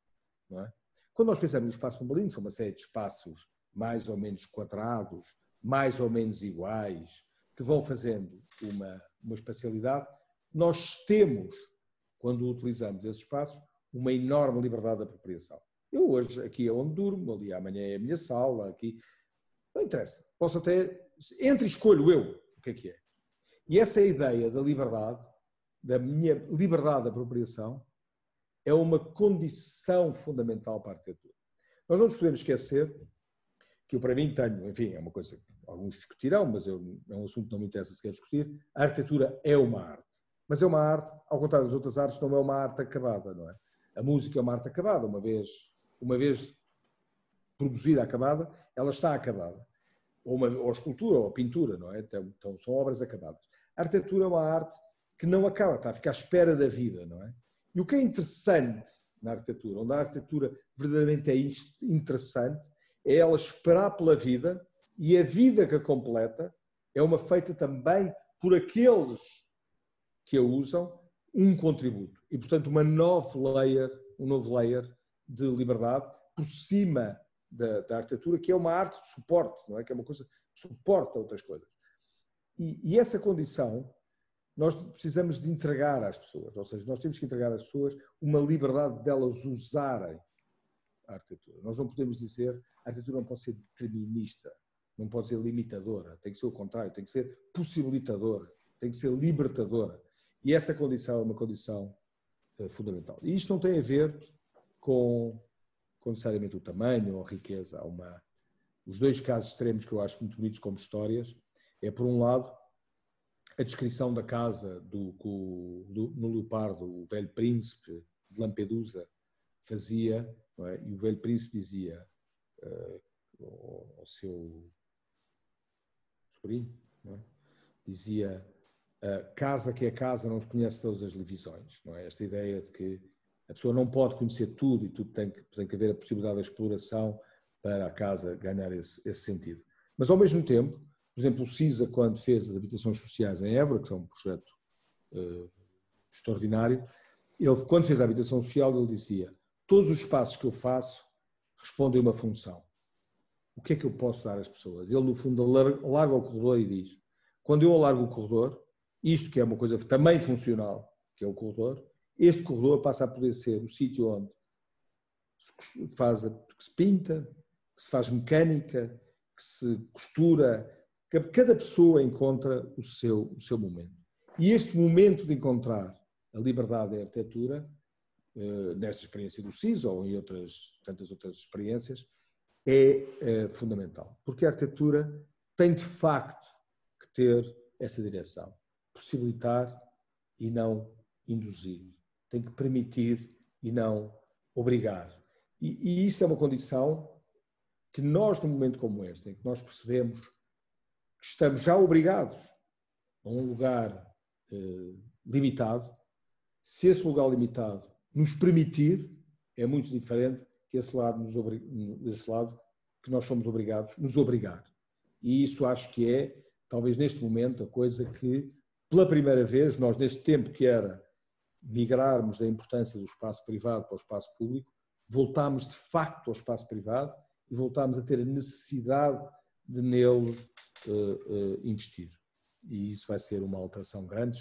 não é? Quando nós pensamos no espaço mamalino, são uma série de espaços mais ou menos quadrados, mais ou menos iguais, que vão fazendo uma espacialidade. Nós temos, quando utilizamos esses espaços, uma enorme liberdade de apropriação. Eu hoje, aqui é onde durmo, ali amanhã é a minha sala, aqui... Não interessa. Posso até... Entre escolho eu o que é. E essa ideia da liberdade, da minha liberdade de apropriação, é uma condição fundamental para a arquitetura. Nós não nos podemos esquecer que eu, para mim, tenho, enfim, é uma coisa que alguns discutirão, mas é um assunto que não me interessa sequer discutir, a arquitetura é uma arte. Mas é uma arte, ao contrário das outras artes, não é uma arte acabada, não é? A música é uma arte acabada, uma vez produzida, acabada, ela está acabada. Ou a escultura, ou a pintura, não é? Então, são obras acabadas. A arquitetura é uma arte que não acaba, está a ficar à espera da vida, não é? E o que é interessante na arquitetura, onde a arquitetura verdadeiramente é interessante, é ela esperar pela vida, e a vida que a completa é uma feita também por aqueles que a usam, um contributo. E, portanto, um novo layer de liberdade por cima da arquitetura, que é uma arte de suporte, não é? Que é uma coisa que suporta outras coisas. E essa condição nós precisamos de entregar às pessoas, ou seja, nós temos que entregar às pessoas uma liberdade delas usarem a arquitetura. Nós não podemos dizer, a arquitetura não pode ser determinista, não pode ser limitadora, tem que ser o contrário, tem que ser possibilitadora, tem que ser libertadora. E essa condição é uma condição fundamental. E isto não tem a ver com necessariamente o tamanho ou a riqueza. Os dois casos extremos que eu acho muito bonitos como histórias é, por um lado, a descrição da casa no Leopardo, o velho príncipe de Lampedusa fazia, não é? E o velho príncipe dizia ao seu sobrinho, não é? Dizia: a casa que é casa não conhece todas as divisões, não é? Esta ideia de que a pessoa não pode conhecer tudo e tudo tem que haver a possibilidade da exploração para a casa ganhar esse sentido. Mas, ao mesmo tempo, por exemplo, o CISA, quando fez as habitações sociais em Évora, que é um projeto extraordinário, ele, quando fez a habitação social, ele dizia: todos os espaços que eu faço respondem a uma função. O que é que eu posso dar às pessoas? Ele, no fundo, alarga o corredor e diz: quando eu alargo o corredor, isto que é uma coisa também funcional, que é o corredor, este corredor passa a poder ser o sítio onde que se pinta, que se faz mecânica, que se costura, que cada pessoa encontra o seu momento. E este momento de encontrar a liberdade da arquitetura, nesta experiência do CISA ou em tantas outras experiências, é fundamental. Porque a arquitetura tem, de facto, que ter essa direção. Possibilitar e não induzir. Tem que permitir e não obrigar. E isso é uma condição que nós, num momento como este, em que nós percebemos que estamos já obrigados a um lugar limitado, se esse lugar limitado nos permitir, é muito diferente que esse lado que nós somos obrigados, nos obrigar. E isso acho que é, talvez neste momento, a coisa que, pela primeira vez, nós neste tempo que era migrarmos da importância do espaço privado para o espaço público, voltámos de facto ao espaço privado e voltámos a ter a necessidade de nele investir. E isso vai ser uma alteração grande,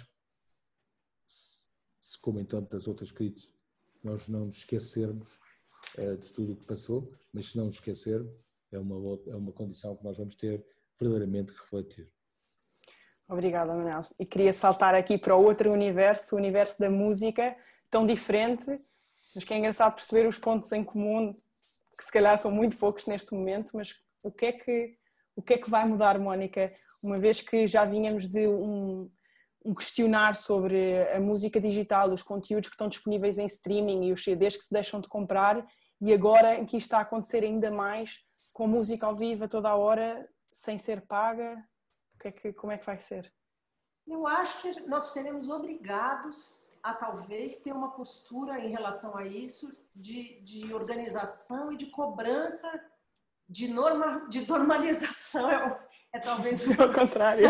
se como em tantas outras crises, nós não nos esquecermos de tudo o que passou, mas se não nos esquecermos, é uma condição que nós vamos ter verdadeiramente que refletir. Obrigada, Manel. E queria saltar aqui para o outro universo, o universo da música, tão diferente, mas que é engraçado perceber os pontos em comum, que se calhar são muito poucos neste momento, mas o que é que vai mudar, Mónica, uma vez que já vínhamos de um questionar sobre a música digital, os conteúdos que estão disponíveis em streaming e os CDs que se deixam de comprar, e agora em que isto está a acontecer ainda mais, com música ao vivo a toda a hora, sem ser paga, como é que vai ser? Eu acho que nós seremos obrigados a talvez ter uma postura em relação a isso de organização e de cobrança, de normalização, é talvez... Ao contrário.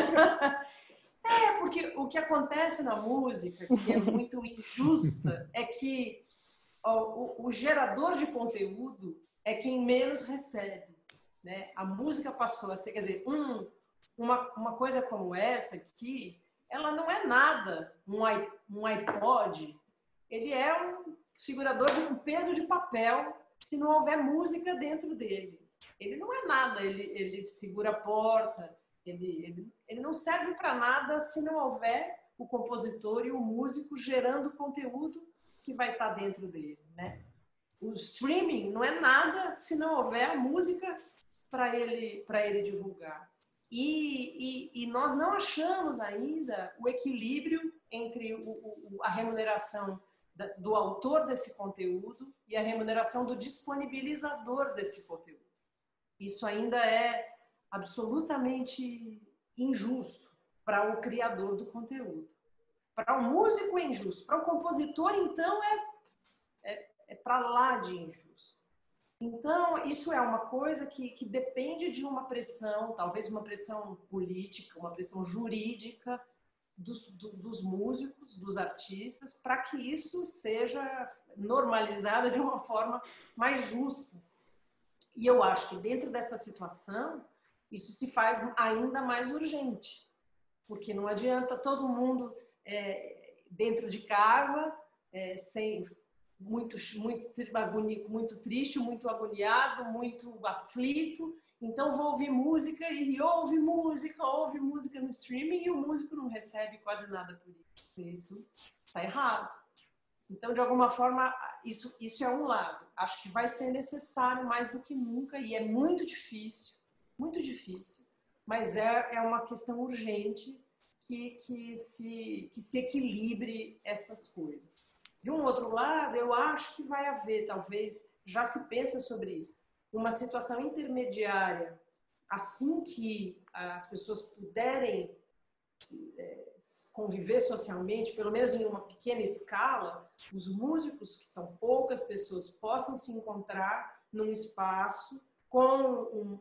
Porque o que acontece na música, que é muito injusta, é que, o gerador de conteúdo é quem menos recebe, né? A música passou a ser, quer dizer, uma coisa como essa aqui, ela não é nada, um iPod, ele é um segurador de um peso de papel se não houver música dentro dele. Ele não é nada, ele segura a porta, ele não serve para nada se não houver o compositor e o músico gerando conteúdo que vai estar dentro dele, né? O streaming não é nada se não houver a música para ele divulgar. E nós não achamos ainda o equilíbrio entre a remuneração do autor desse conteúdo e a remuneração do disponibilizador desse conteúdo. Isso ainda é absolutamente injusto para o criador do conteúdo. Para o músico é injusto, para o compositor, então, é para lá de injusto. Então, isso é uma coisa que depende de uma pressão, talvez uma pressão política, uma pressão jurídica dos músicos, dos artistas, para que isso seja normalizado de uma forma mais justa. E eu acho que dentro dessa situação, isso se faz ainda mais urgente, porque não adianta todo mundo dentro de casa, sem muito triste, muito agoniado, muito aflito. Então vou ouvir música e ouve música no streaming e o músico não recebe quase nada por isso. Isso está errado. Então, de alguma forma, isso é um lado. Acho que vai ser necessário mais do que nunca e é muito difícil, mas é uma questão urgente que se equilibre essas coisas. De um outro lado, eu acho que vai haver, talvez, já se pensa sobre isso, uma situação intermediária, assim que as pessoas puderem conviver socialmente, pelo menos em uma pequena escala, os músicos, que são poucas pessoas, possam se encontrar num espaço com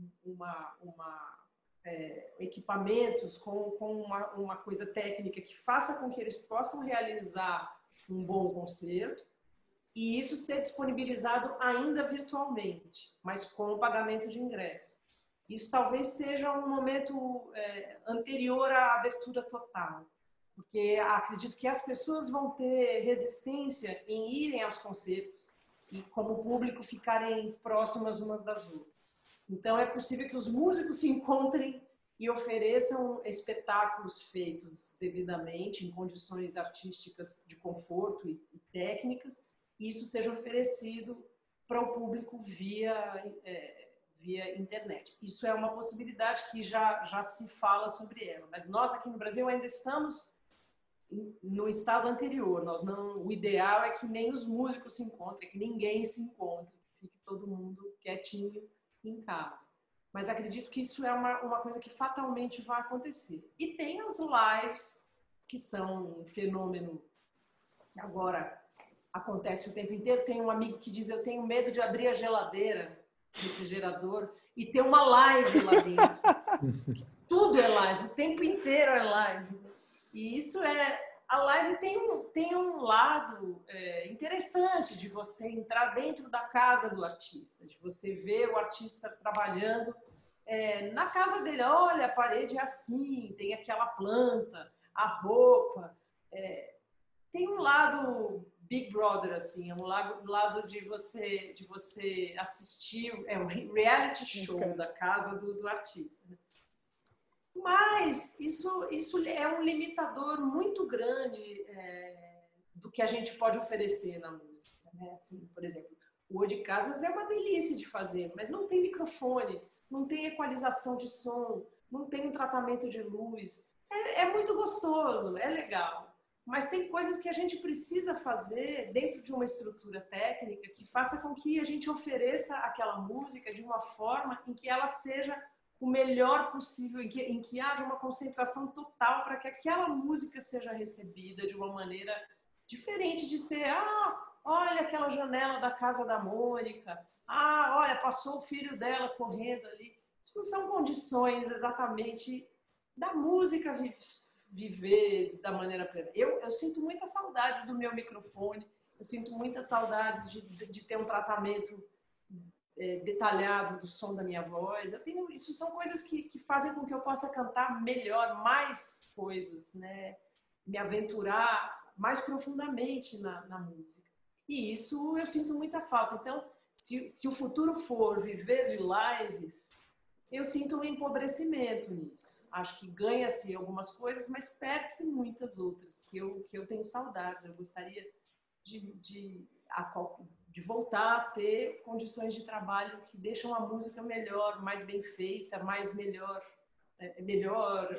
equipamentos, com uma coisa técnica que faça com que eles possam realizar um bom concerto, e isso ser disponibilizado ainda virtualmente, mas com o pagamento de ingresso. Isso talvez seja um momento anterior à abertura total, porque acredito que as pessoas vão ter resistência em irem aos concertos e, como público, ficarem próximas umas das outras. Então, é possível que os músicos se encontrem e ofereçam espetáculos feitos devidamente, em condições artísticas de conforto e técnicas, e isso seja oferecido para o público via internet. Isso é uma possibilidade que já se fala sobre ela, mas nós aqui no Brasil ainda estamos no estado anterior. O ideal é que nem os músicos se encontrem, que ninguém se encontre, que fique todo mundo quietinho em casa. Mas acredito que isso é uma coisa que fatalmente vai acontecer. E tem as lives, que são um fenômeno que agora acontece o tempo inteiro. Tem um amigo que diz: eu tenho medo de abrir a geladeira, refrigerador, e ter uma live lá dentro. Tudo é live, o tempo inteiro é live. E isso a live tem um lado interessante de você entrar dentro da casa do artista, de você ver o artista trabalhando na casa dele. Olha, a parede é assim, tem aquela planta, a roupa. Tem um lado Big Brother, assim, é um lado de você assistir, um reality show da casa do artista. Mas isso é um limitador muito grande do que a gente pode oferecer na música, né? Assim, por exemplo, o O de Casas é uma delícia de fazer, mas não tem microfone, não tem equalização de som, não tem um tratamento de luz. É muito gostoso, é legal. Mas tem coisas que a gente precisa fazer dentro de uma estrutura técnica que faça com que a gente ofereça aquela música de uma forma em que ela seja o melhor possível, em que haja uma concentração total para que aquela música seja recebida de uma maneira diferente de ser: olha aquela janela da casa da Mônica, olha, passou o filho dela correndo ali. Isso não são condições exatamente da música viver da maneira plena. Eu sinto muita saudade do meu microfone, Eu sinto muitas saudades de ter um tratamento detalhado do som da minha voz. Isso são coisas que fazem com que eu possa cantar melhor, mais coisas, né? Me aventurar mais profundamente na música. E isso eu sinto muita falta. Então, se o futuro for viver de lives, eu sinto um empobrecimento nisso. Acho que ganha-se algumas coisas, mas perde-se muitas outras, que eu tenho saudades. Eu gostaria de voltar a ter condições de trabalho que deixam a música melhor, mais bem feita, melhor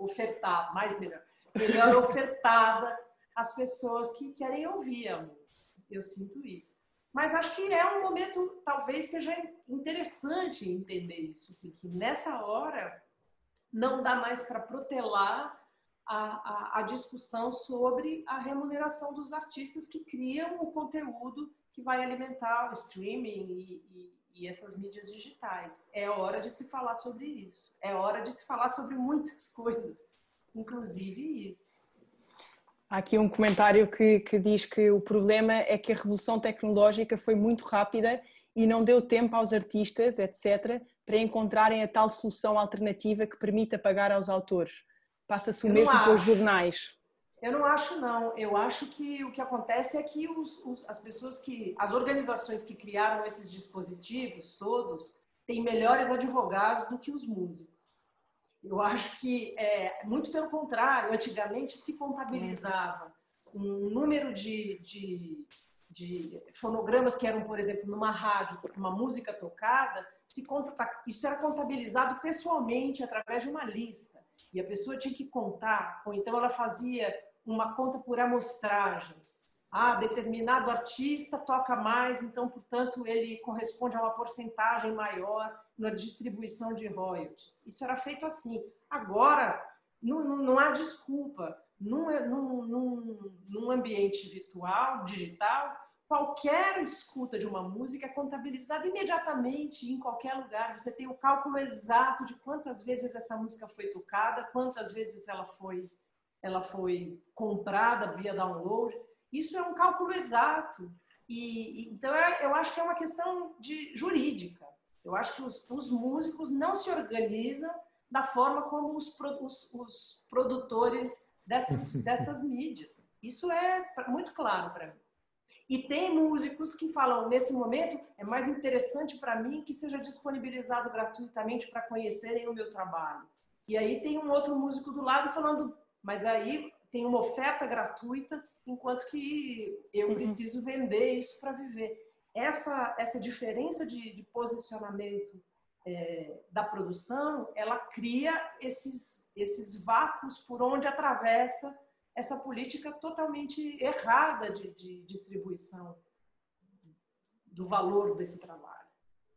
ofertada às pessoas que querem ouvir a música. Eu sinto isso. Mas acho que é um momento, talvez seja interessante entender isso, assim, que nessa hora não dá mais para protelar a discussão sobre a remuneração dos artistas que criam o conteúdo que vai alimentar o streaming e essas mídias digitais. É hora de se falar sobre isso. É hora de se falar sobre muitas coisas, inclusive isso. Há aqui um comentário que diz que o problema é que a revolução tecnológica foi muito rápida e não deu tempo aos artistas, etc., para encontrarem a tal solução alternativa que permita pagar aos autores. Passa-se o mesmo com os jornais. Eu não acho, não. Eu acho que o que acontece é que as organizações que criaram esses dispositivos todos têm melhores advogados do que os músicos. Eu acho que, muito pelo contrário, antigamente se contabilizava um número de fonogramas que eram, por exemplo, numa rádio, uma música tocada, isso era contabilizado pessoalmente através de uma lista. E a pessoa tinha que contar, ou então ela fazia uma conta por amostragem. Determinado artista toca mais, então, portanto, ele corresponde a uma porcentagem maior na distribuição de royalties. Isso era feito assim. Agora, não há desculpa. Num ambiente virtual, digital, qualquer escuta de uma música é contabilizada imediatamente em qualquer lugar. Você tem o cálculo exato de quantas vezes essa música foi tocada, quantas vezes ela foi comprada via download. Isso é um cálculo exato. Então, eu acho que é uma questão jurídica. Eu acho que os músicos não se organizam da forma como os produtores dessas mídias. Isso é muito claro para mim. E tem músicos que falam, nesse momento, é mais interessante para mim que seja disponibilizado gratuitamente para conhecerem o meu trabalho. E aí tem um outro músico do lado falando, mas aí tem uma oferta gratuita, enquanto que eu preciso vender isso para viver. Essa diferença de posicionamento da produção, ela cria esses vácuos por onde atravessa essa política totalmente errada de distribuição do valor desse trabalho.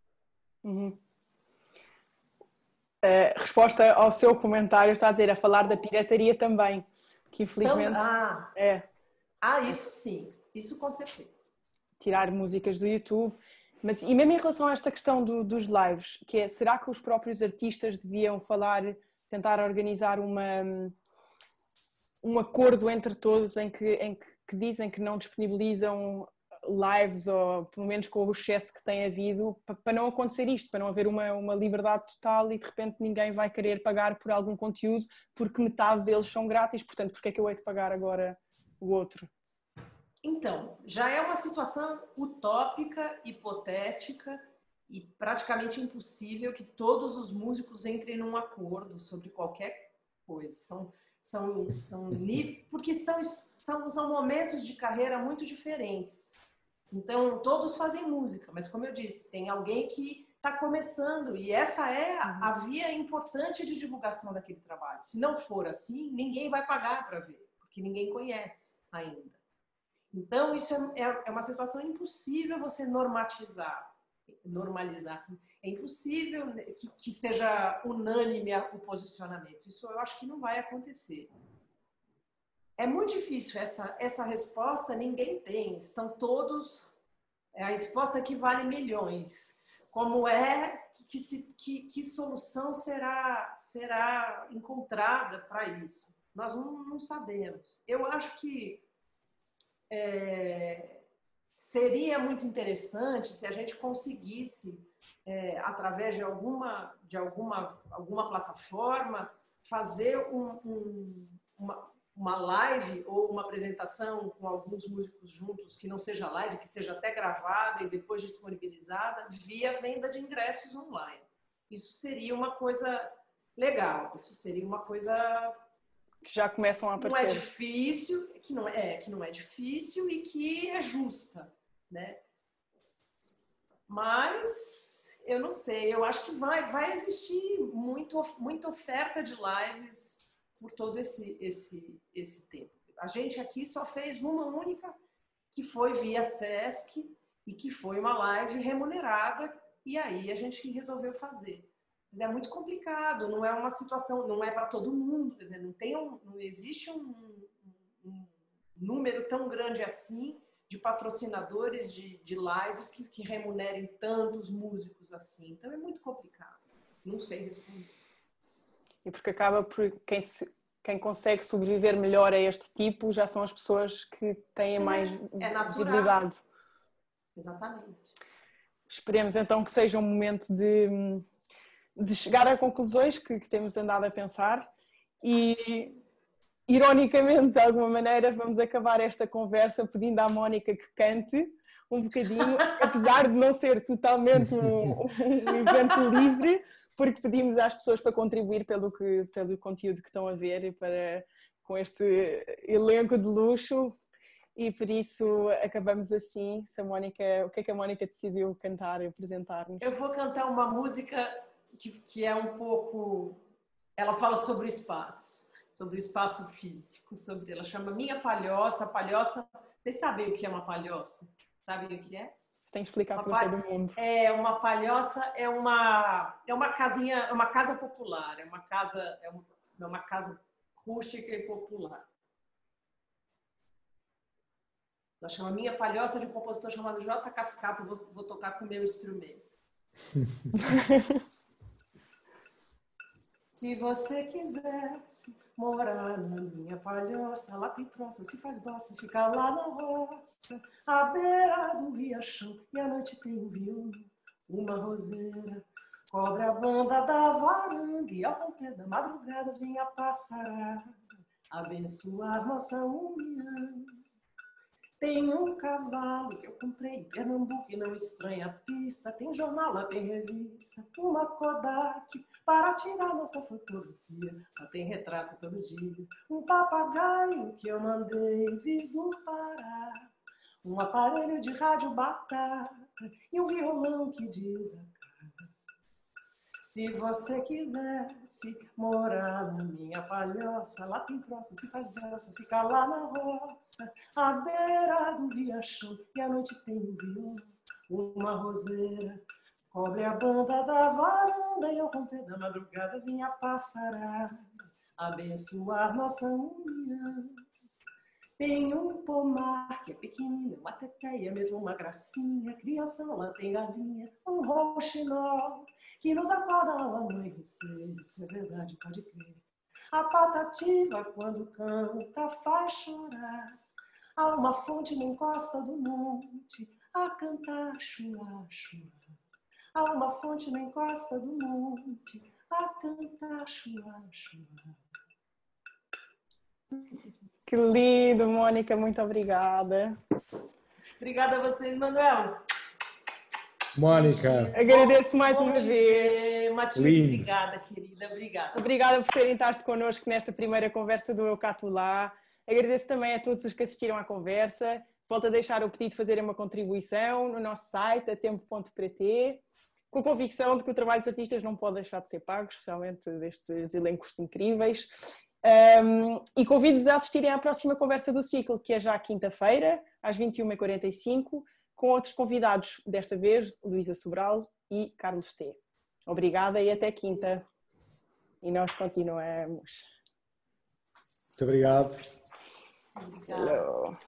Resposta ao seu comentário está a dizer, a falar da pirataria também, que infelizmente isso sim, isso com certeza. Tirar músicas do YouTube. E mesmo em relação a esta questão dos lives, que é, será que os próprios artistas deviam tentar organizar um acordo entre todos em que dizem que não disponibilizam lives, ou pelo menos com o excesso que tem havido, para não acontecer isto, para não haver uma liberdade total e de repente ninguém vai querer pagar por algum conteúdo porque metade deles são grátis, portanto, porque é que eu hei de pagar agora o outro? Então, já é uma situação utópica, hipotética e praticamente impossível que todos os músicos entrem num acordo sobre qualquer coisa. Porque são momentos de carreira muito diferentes. Então, todos fazem música, mas como eu disse, tem alguém que está começando e essa é a via importante de divulgação daquele trabalho. Se não for assim, ninguém vai pagar para ver, porque ninguém conhece ainda. Então, isso é uma situação impossível você normalizar. É impossível que seja unânime o posicionamento. Isso eu acho que não vai acontecer. É muito difícil essa resposta, ninguém tem. Estão todos... a resposta que vale milhões. Como que solução será encontrada para isso? Nós não sabemos. Eu acho que seria muito interessante se a gente conseguisse, através de alguma plataforma, fazer uma live ou uma apresentação com alguns músicos juntos, que não seja live, que seja até gravada e depois disponibilizada, via venda de ingressos online. Isso seria uma coisa legal, isso seria uma coisa que já começam a aparecer. Não é difícil, que não é difícil e que é justa, né? Mas eu não sei, eu acho que vai existir muita oferta de lives por todo esse tempo. A gente aqui só fez uma única, que foi via Sesc, e que foi uma live remunerada, e aí a gente resolveu fazer. Mas é muito complicado, não é uma situação, não é para todo mundo, quer dizer, não existe um número tão grande assim de patrocinadores de lives que remunerem tantos músicos assim. Então é muito complicado. Não sei responder. E porque acaba por quem consegue sobreviver melhor a este tipo já são as pessoas que têm mais visibilidade. Exatamente. Esperemos então que seja um momento de chegar a conclusões que temos andado a pensar e, ironicamente, de alguma maneira, vamos acabar esta conversa pedindo à Mónica que cante um bocadinho, apesar de não ser totalmente um evento livre, porque pedimos às pessoas para contribuir pelo conteúdo que estão a ver e com este elenco de luxo. E por isso acabamos assim. O que é que a Mónica decidiu cantar e apresentar-nos? Eu vou cantar uma música que é um pouco... Ela fala sobre o espaço físico. Ela chama Minha Palhoça. Palhoça, vocês sabem o que é uma palhoça? Sabem o que é? Tem que explicar para todo mundo. Uma palhoça é uma casinha, é uma casa popular, é uma casa rústica e popular. Ela chama Minha Palhoça, de um compositor chamado J. Cascato. Vou tocar com o meu instrumento. Se você quisesse morar na minha palhoça, lá tem troça, se faz bossa, fica lá na roça, à beira do riachão, e à noite tem um violão, uma roseira, cobre a banda da varanda, e ao romper da madrugada vem a passarada, abençoar nossa união. Tem um cavalo que eu comprei em Pernambuco e não estranha a pista. Tem jornal, lá tem revista, uma Kodak para tirar nossa fotografia. Lá tem retrato todo dia. Um papagaio que eu mandei vir do Pará. Um aparelho de rádio batata e um violão que diz a cara. Se você quisesse morar na minha palhoça, lá tem troça, se faz grossa, fica lá na roça, à beira do riachão, e à noite tem um violão, uma roseira, cobre a banda da varanda, e ao romper da madrugada vinha a passarada, abençoar nossa união. Tem um pomar que é pequenino, uma teteia, mesmo uma gracinha, criação, lá tem galinha, um rouxinol, que nos acorda ao amanhecer, isso é verdade, pode crer. A patativa, quando canta, faz chorar. Há uma fonte na encosta do monte, a cantar, chua, chua. Há uma fonte na encosta do monte, a cantar, chua, chua. Que lindo, Mónica, muito obrigada. Obrigada a vocês, Manuel. Mónica. Agradeço mais uma vez. Matilde, obrigada, querida. Obrigada. Obrigada por terem estado connosco nesta primeira conversa do Eu Cato Lá. Agradeço também a todos os que assistiram à conversa. Volto a deixar o pedido de fazerem uma contribuição no nosso site, atempo.pt, com a convicção de que o trabalho dos artistas não pode deixar de ser pago, especialmente destes elencos incríveis. E convido-vos a assistirem à próxima conversa do ciclo, que é já quinta-feira, às 21h45, com outros convidados, desta vez Luísa Sobral e Carlos T. Obrigada e até quinta. E nós continuamos. Muito obrigado. Obrigada.